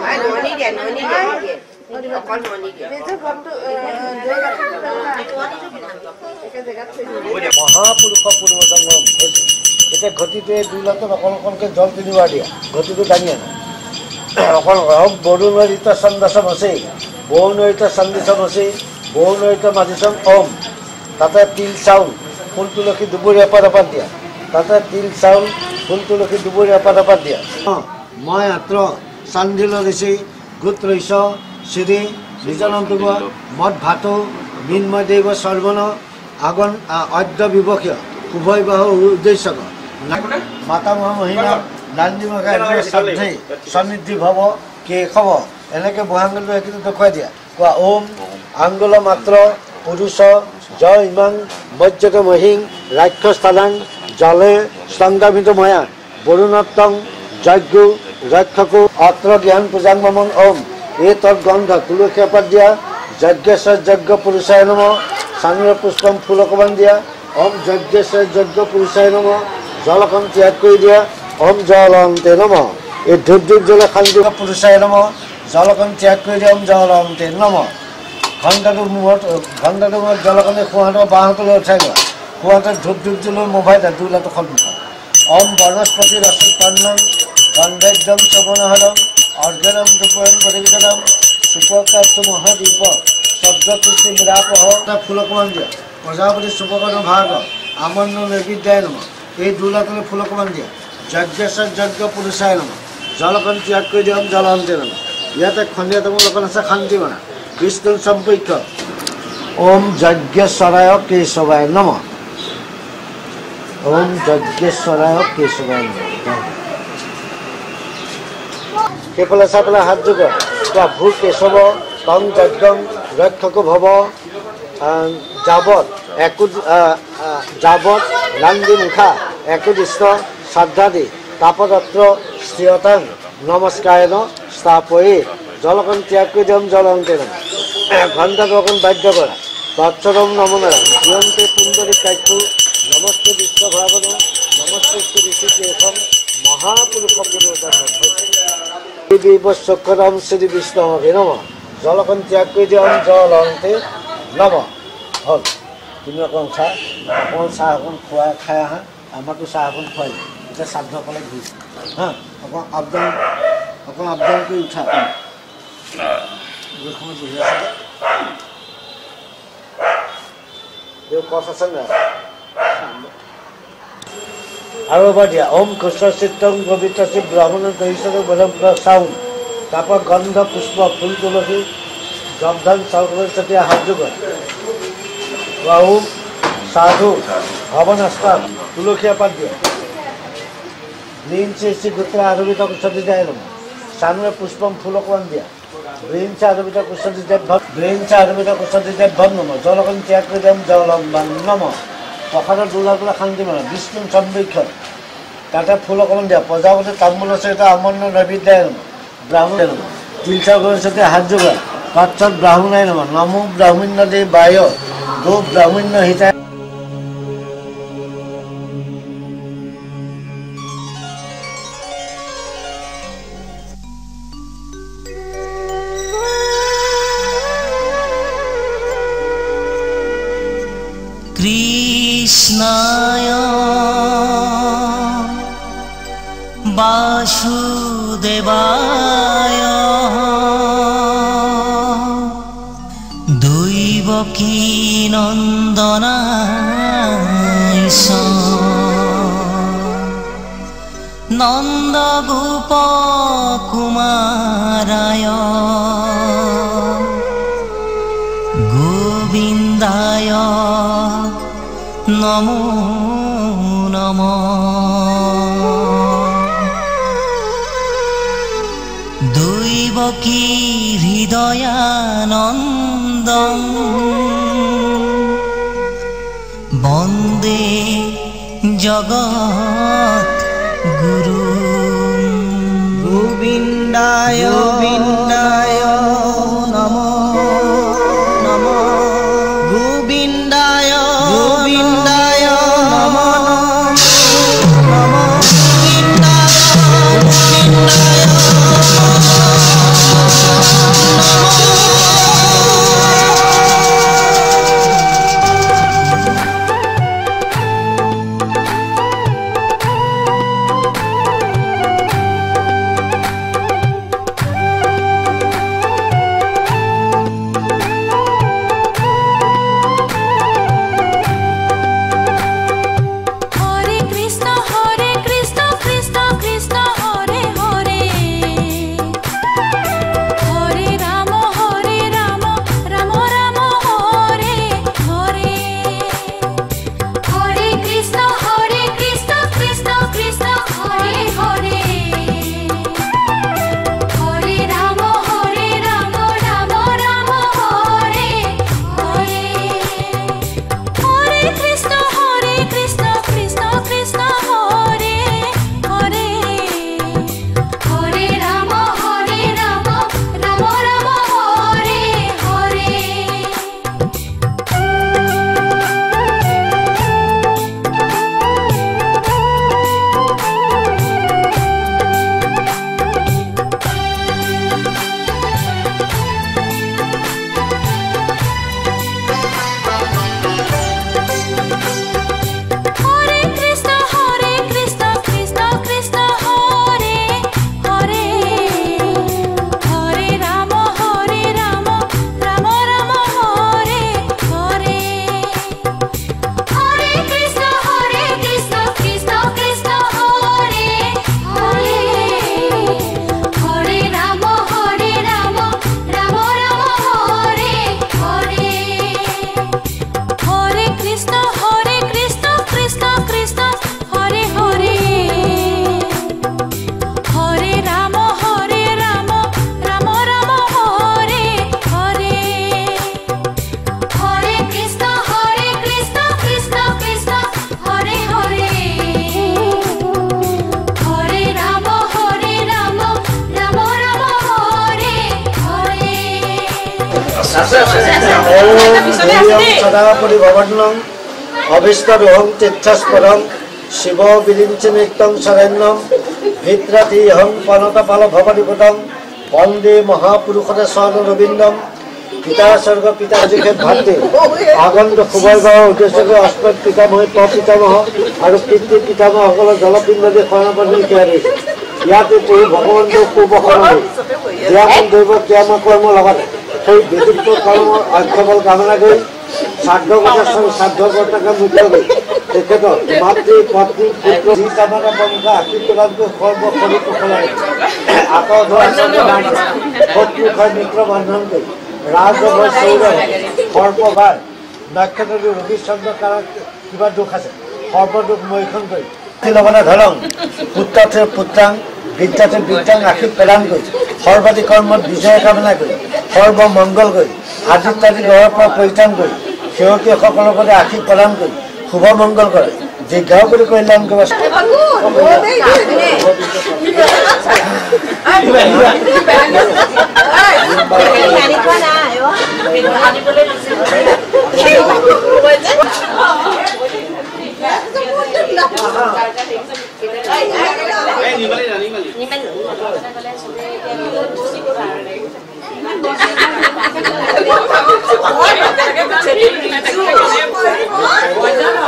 মহাপুৰুষ পূৰ্বজন্ম এতিয়া ঘটিটোৱে দুই লাখত অকণ অকণকৈ জল তিনিবাৰ দিয়া ঘটিটো দাঙি আনে অকণ হওক বৰুণৰিত চন্দাসম আছে বৰুণৰিত চন্দিসম আছে বৰুণৰিত মাজিচম ওম তাতে তিল চাউল ফুল তুলসী দুবৰীয়া এপাত এপাত দিয়া তাতে তিল চাউল ফুল তুলসী দুবৰীয়া এপাত এপাত দিয়া মই মাত্ৰ চান্দিল ঋষি গোট ৰৈছ শ্ৰী নিজানন্দ মদ ভাতৌ মৃন্ময় দেৱ সৰ্বণ আগন অদ্য বিবক্ষীয় উভয় বাহু উদ্দেশ্যক মাতামহ মহিমা নান্দিমকা শ্ৰদ্ধে সমৃদ্ধি ভৱ কেশৱ এনেকৈ বহাংগলটো এইখিনি দেখুৱাই দিয়া কোৱা ওম আংগুল মাত্ৰ পুৰুষ জয় ইমাং বজ্ৰক মহিং ৰাক্ষস্থানাং জলে সংগামিত ময়া বৰুণত্তং যজ্ঞ ৰক্ষকো অত্ৰ জ্ঞান পূজাং মমং ওম এই তৎ গন্ধ তুলসী এপাত দিয়া যজ্ঞেশ্বৰ যজ্ঞ পুৰুষায় নম চানুৰ পুষ্পম ফুল অকণমান দিয়া ওম যজ্ঞেশ্বৰ যজ্ঞ পুৰুষায় নম জলকণ ত্যাগ কৰি দিয়া ওম জলন্তে নম এই ধূপ ধূপ জ্বলে শান্তি পুৰুষায় নম জলকণ ত্যাগ কৰি দিয়া ওম জলন্তে নম ঘণ্টাটো মূৰত ঘণ্টাটো মূৰত জলকণে খোৱাহঁতৰ বাঁহতলৈ উঠাই লোৱা খোৱাহঁতে ধূপ ধূপ জ্বলৈ মোবাইল দুলাটো সন্মুখত ওম বনস্পতি ৰসোৎপন্নম গন্ধৰ্যম শ্ৰৱণহৰম অৰ্ঘ্যম ধূপম প্ৰতিগতম সুপকাপ্ত মহাদীপ শব্দপুষ্টি মিলাপহ ফুল অকণমান দিয়া প্ৰজাপতি সুপকৰ্ণ ভাগ আমন্ন নৈবিদ্যায় নম এই দুলাটোলৈ ফুল অকণমান দিয়া যজ্ঞেশ্বৰ যজ্ঞ পুৰুষায় নম জলকণ ত্যাগ কৰি দিয়ম জলন্তে নম ইয়াতে খণ্ডীয়া তামোল অকণ আছে শান্তি মনা বিষ্ণু সম্পক্ষ ওম যজ্ঞেশ্বৰায় কেশৱায় নম ওম যজ্ঞেশ্বৰায় কেশৱায় নম সেইফালে চাই পেলাই হাত যোগ কোৱা ভূ কেশৱ তং যজ্ঞং ৰক্ষক ভৱ যাৱত একো যাৱত নান্দি মুখা একোদিষ্ট শ্ৰদ্ধাদি তাপদত্ৰ স্থিৰতাং নমস্কাৰেণ স্থাপয়ে জলকণ ত্যাগ কৰি দিয়ম জলন্তে নম ঘণ্টাটো অকণ বাধ্য কৰা তৎসৰম নমনাৰায়ণ জীয়ন্তে সুন্দৰী কাক্ষু নমস্তে বিশ্বভাৱন নমস্তে ঋষি কেশম মহাপুৰুষ পূৰ্বজন্ম চক্ষৰম শ্ৰী বিষ্ণৱে নম জলকণ ত্যাগ কৰি দিয়ম জলন্তে নম হ'ল তুমি অকণ চাহ অকণ চাহ অকণ খোৱাই খাই আহা আমাকো চাহ অকণ খুৱাই এতিয়া শ্ৰাদ্ধসকলে ঘূৰিছে হা অকণ আবদান অকণ আবদান কৰি উঠা সময় বহি আছে দেউ কচ আছে নাই আৰু এবাৰ দিয়া ওম কৃষ্ণ চিত্তং পবিত্ৰ শ্ৰী ব্ৰাহ্মণ দহিষ্ঠ বদম চাউল তাৰপৰা গন্ধ পুষ্প ফুল তুলসী জবধান চাউল তেতিয়া হাত যোগ ওম সাধু ভৱন আস্থান তুলসী এপাত দিয়া লীন শ্ৰী শ্ৰী গোত্ৰা আৰবিত কুষ্ঠতি যায় নম চানুৱে পুষ্পম ফুল অকণমান দিয়া ব্ৰেইন চা আৰবিত কুষ্ঠতি দেৱ ব্ৰেইন চা আৰবিত কুষ্ঠতি দেৱ নম জলকণ ত্যাগ কৰি দিম জলম্বান নম প্ৰসাদত দোলাবলৈ শান্তি মানে বিষ্ণু সম্বীক্ষণ তাতে ফুল অকণমান দিয়া প্ৰজাপতি তামোল আছে এটা আমন্ন নৈবিদ্যায় নম ব্ৰাহ্মণ নম তিলচা গণেশতে হাত যোগা পাছত ব্ৰাহ্মণাই নম নমো ব্ৰাহ্মণ্য দেৱ বায় গো ব্ৰাহ্মণ্য হিতায় কৃষ্ণায় বাসুদেবায় দৈবকী নন্দনায় নন্দ গোপ কুমারায় গোবিন্দায় নমো নমঃ দৈবকী হৃদয়ানন্দং বন্দে জগৎ গুরু গোবিন্দায় গোবিন্দায় নমো নমঃ গোবিন্দায় গোবিন্দায় নমো নমঃ গোবিন্দায় গোবিন্দায় सदापरि भवन्नं अभिष्टरोहं तीर्थस्पदं शिव विरिञ्च नित्यं शरण्यं भित्रतिहं पनतफल भवनिपदं वन्दे महापुरुषरे शरणरविन्दं पिता स्वर्ग पिता जिखे भाते आगंत खुबैगाव उद्देश्य अस्पत पितामह पितामह और पितृ पितामह जलपिंड दे खरणापनि क्यारे ইয়াতে পৰি ভগৱানক কুবখৰণ জ্ঞান দৈৱ জ্ঞান কৰ্ম লগত সেই বিযুক্ত কৰ্ম অক্ষবল কামনা কৰি শ্ৰাদ্ধ কথা শ্ৰাদ্ধ কৰ্তাকে মুক্ত কৰি তেখেতৰ মাতৃ পত্নী পুত্ৰ যি কামনা বংশ আশীৰ্বাদকৈ সৰ্ব কৰি পখলাই আকাশ ধৰা শত্ৰুখাই মিত্ৰ বান্ধন কৰি ৰাজভয় চৌৰভ সৰ্পভাৰ নক্ষত্ৰ ৰবিচন্দ্ৰ কাৰত কিবা দুখ আছে সৰ্বদুখ মৈখন কৰি লগনে ধৰং পুত্ৰতে পুত্ৰাং বিদ্যাতে বিদ্যাং আশীষ প্ৰদান কৰি সৰ্বাধি কৰ্মত বিজয় কামনা কৰি সৰ্ব মংগল কৰি আদিত্যাদি গ্ৰহৰ পৰা পৰিত্ৰাণ কৰি সেৱকীসকলৰ প্ৰতি আশীষ প্ৰদান কৰি শুভ মংগল কৰে দীৰ্ঘায়ু কৰি কল্যাণ কৰিব What?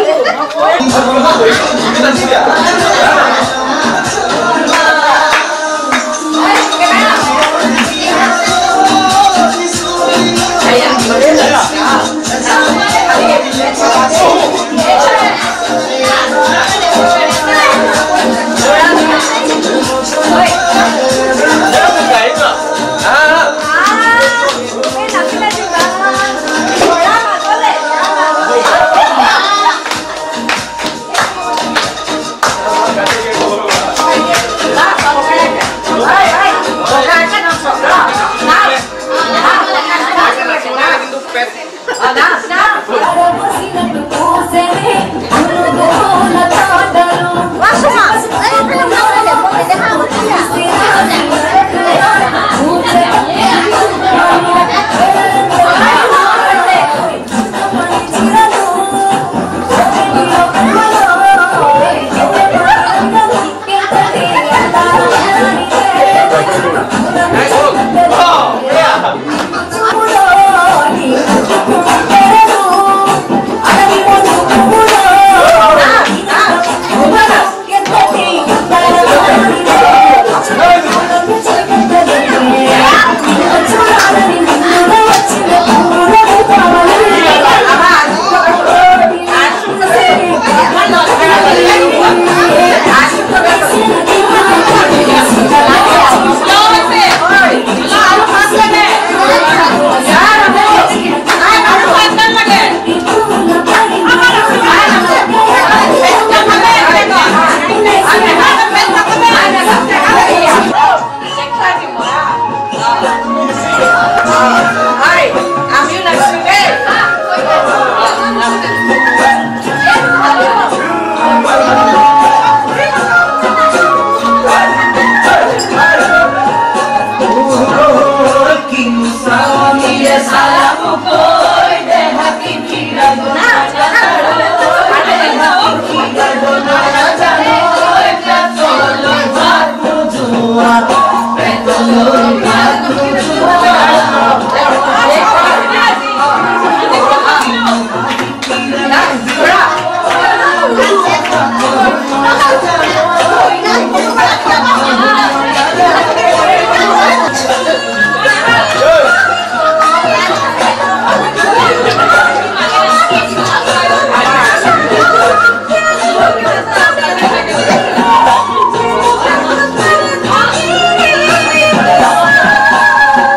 Thank you.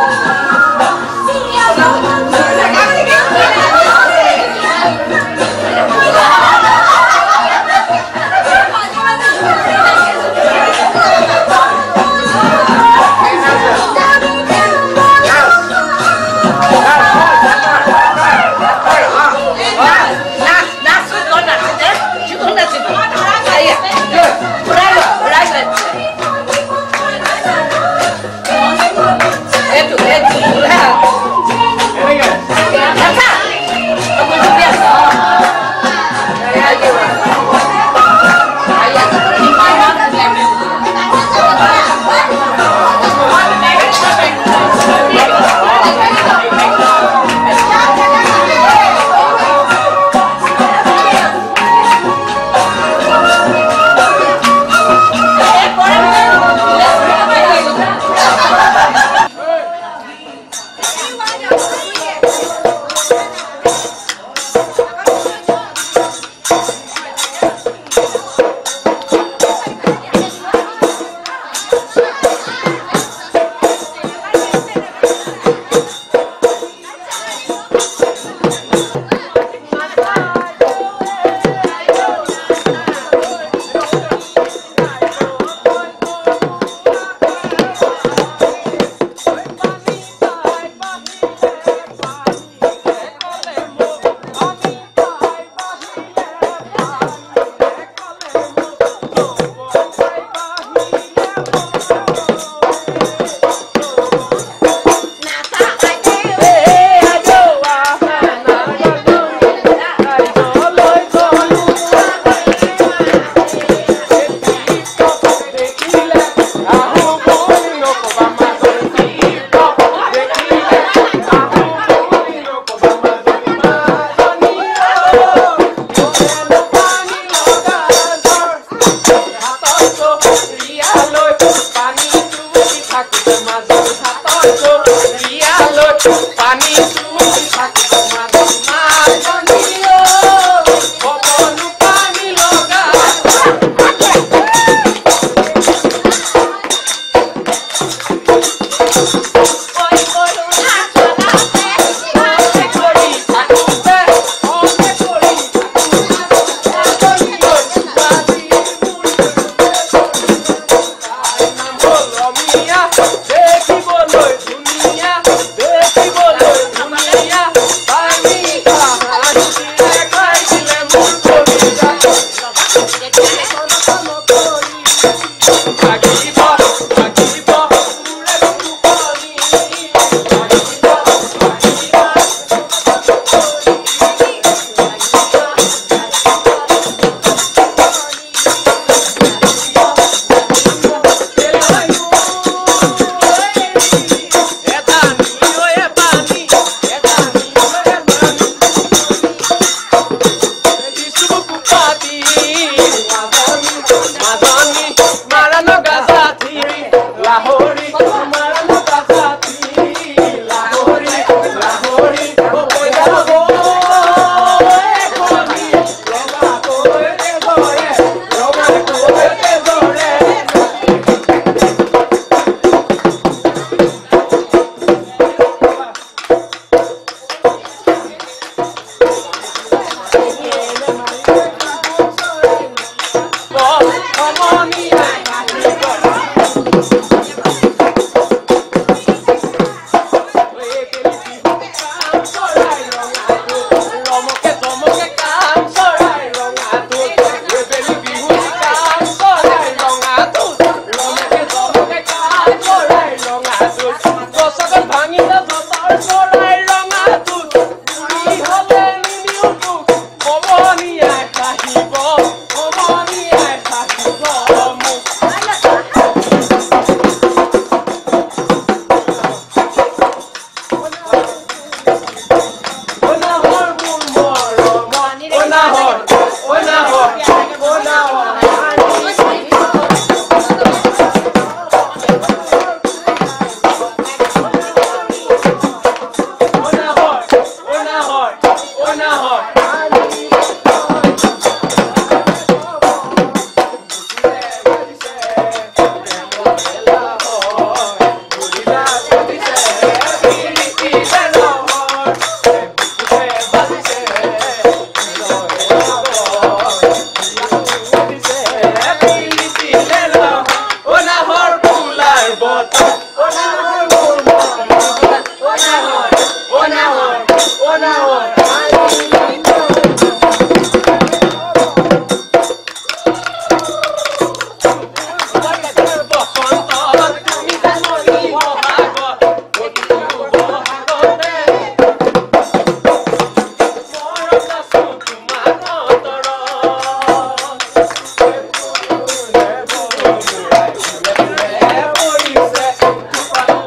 Thank you.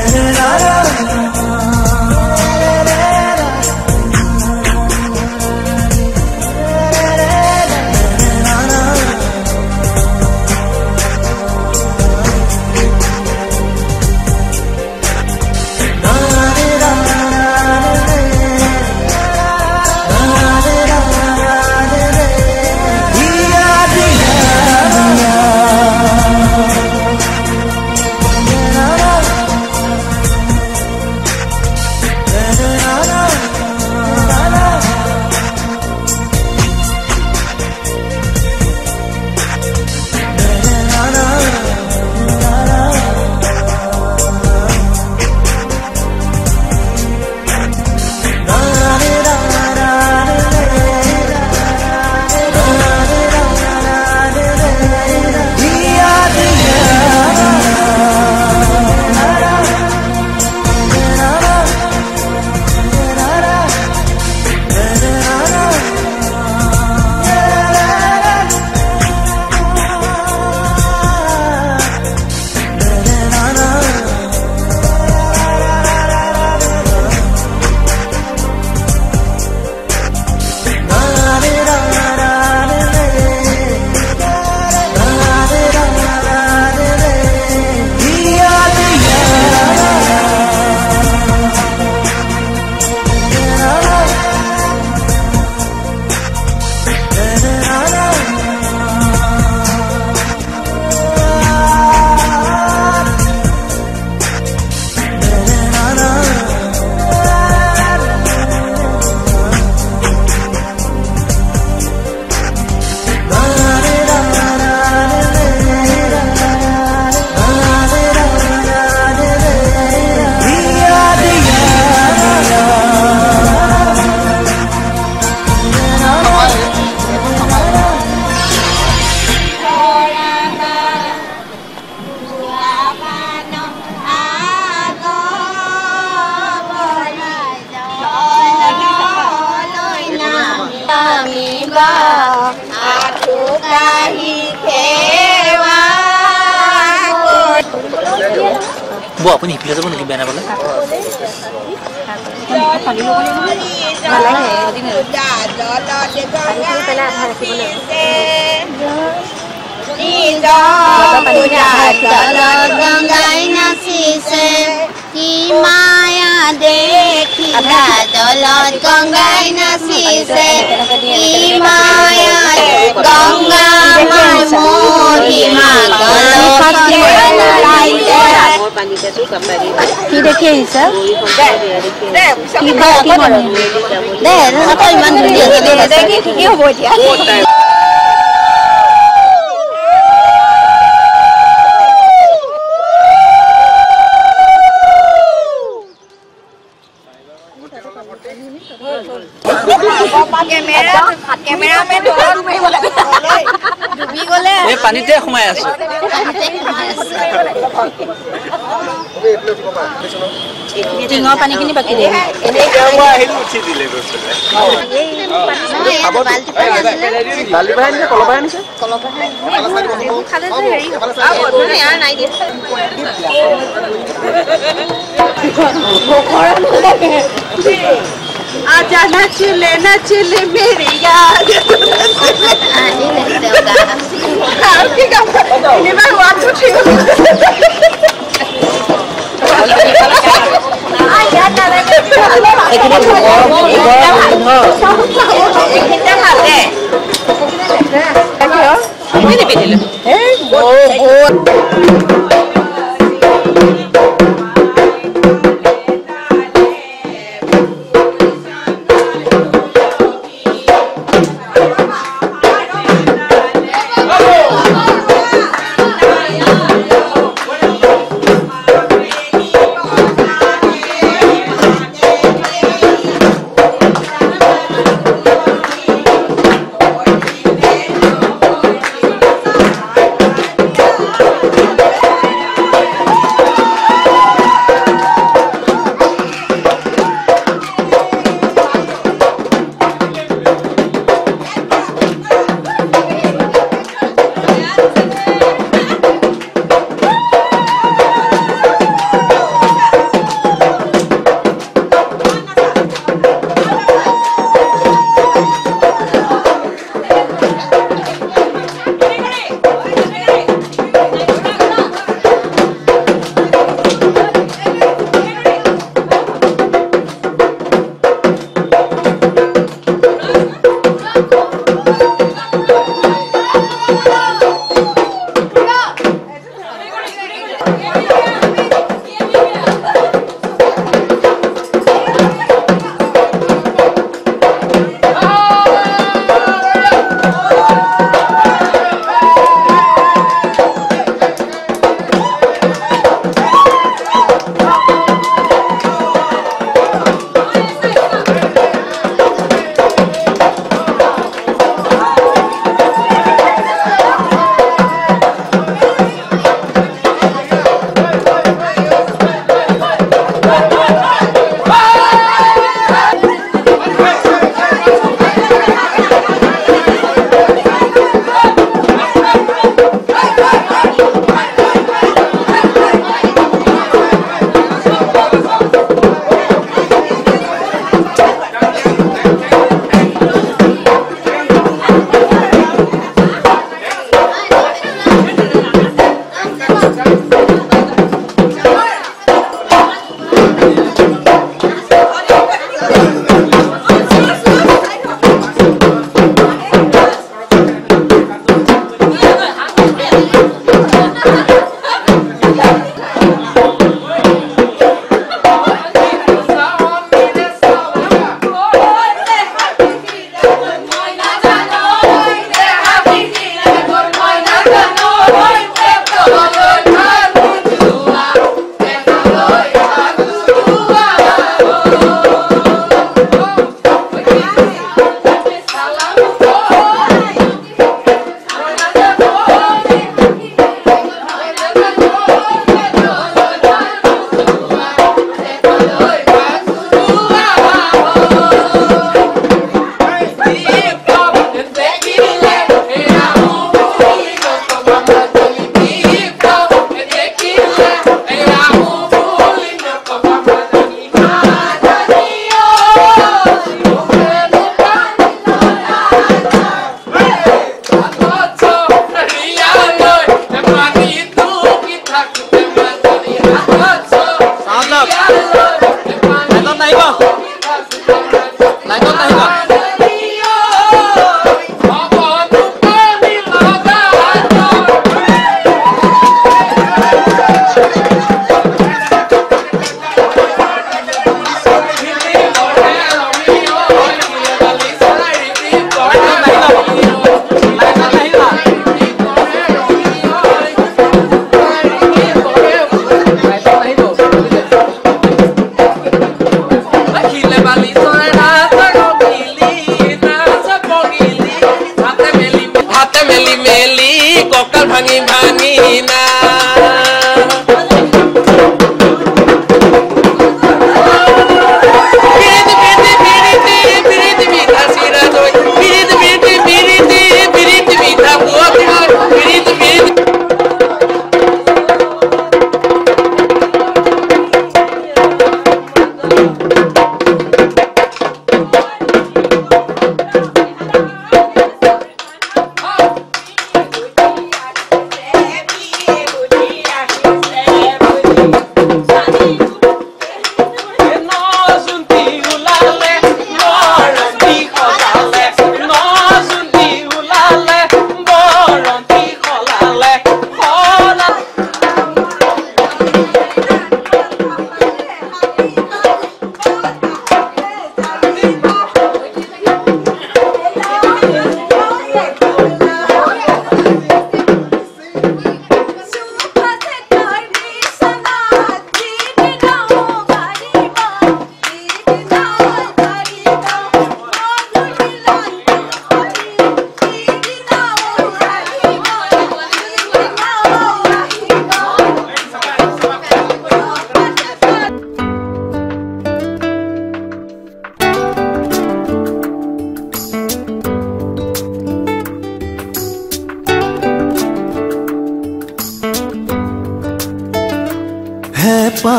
বৌ আপুনি হিপিলে যাব নেকি বেয়া নাপালে গঙ্গাই নাচিছে কি মায়া দেখিলা জলত গঙ্গাই নাচিছে কি মায়া গঙ্গা মাৰ মহিমা কি দেখি আহিছা দে ইমান ধুনীয়াকে ঠিকেই হ'ব এতিয়া পানীতে সোমাই আছো টিঙৰ পানীখিনি বাকি দিয়ে आजा नचले नचले मेरी याद आपकी काम इन्हें मैं हुआ तो ठीक हूँ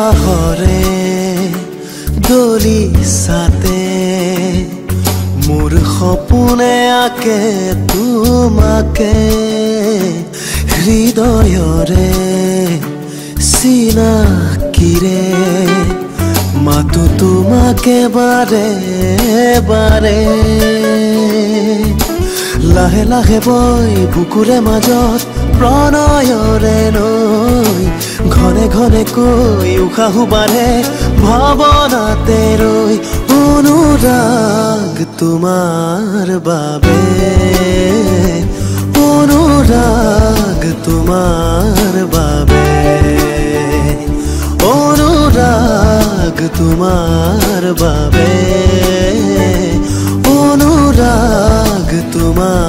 বতাহৰে দলিছাতে মোৰ সপোনে আকে তোমাকে হৃদয়ৰে চিনাকিৰে মাতো তোমাকে বাৰে বাৰে লাহে লাহে বৈ বুকুৰে মাজত প্ৰণয়ৰে নৈ ঘনে ঘনে কৈ উশাহু বাঢ়ে ভাৱনাতে ৰৈ অনুৰাগ তোমাৰ বাবে অনুৰাগ তোমাৰ বাবে অনুৰাগ তোমাৰ বাবে অনুৰাগ তোমাৰ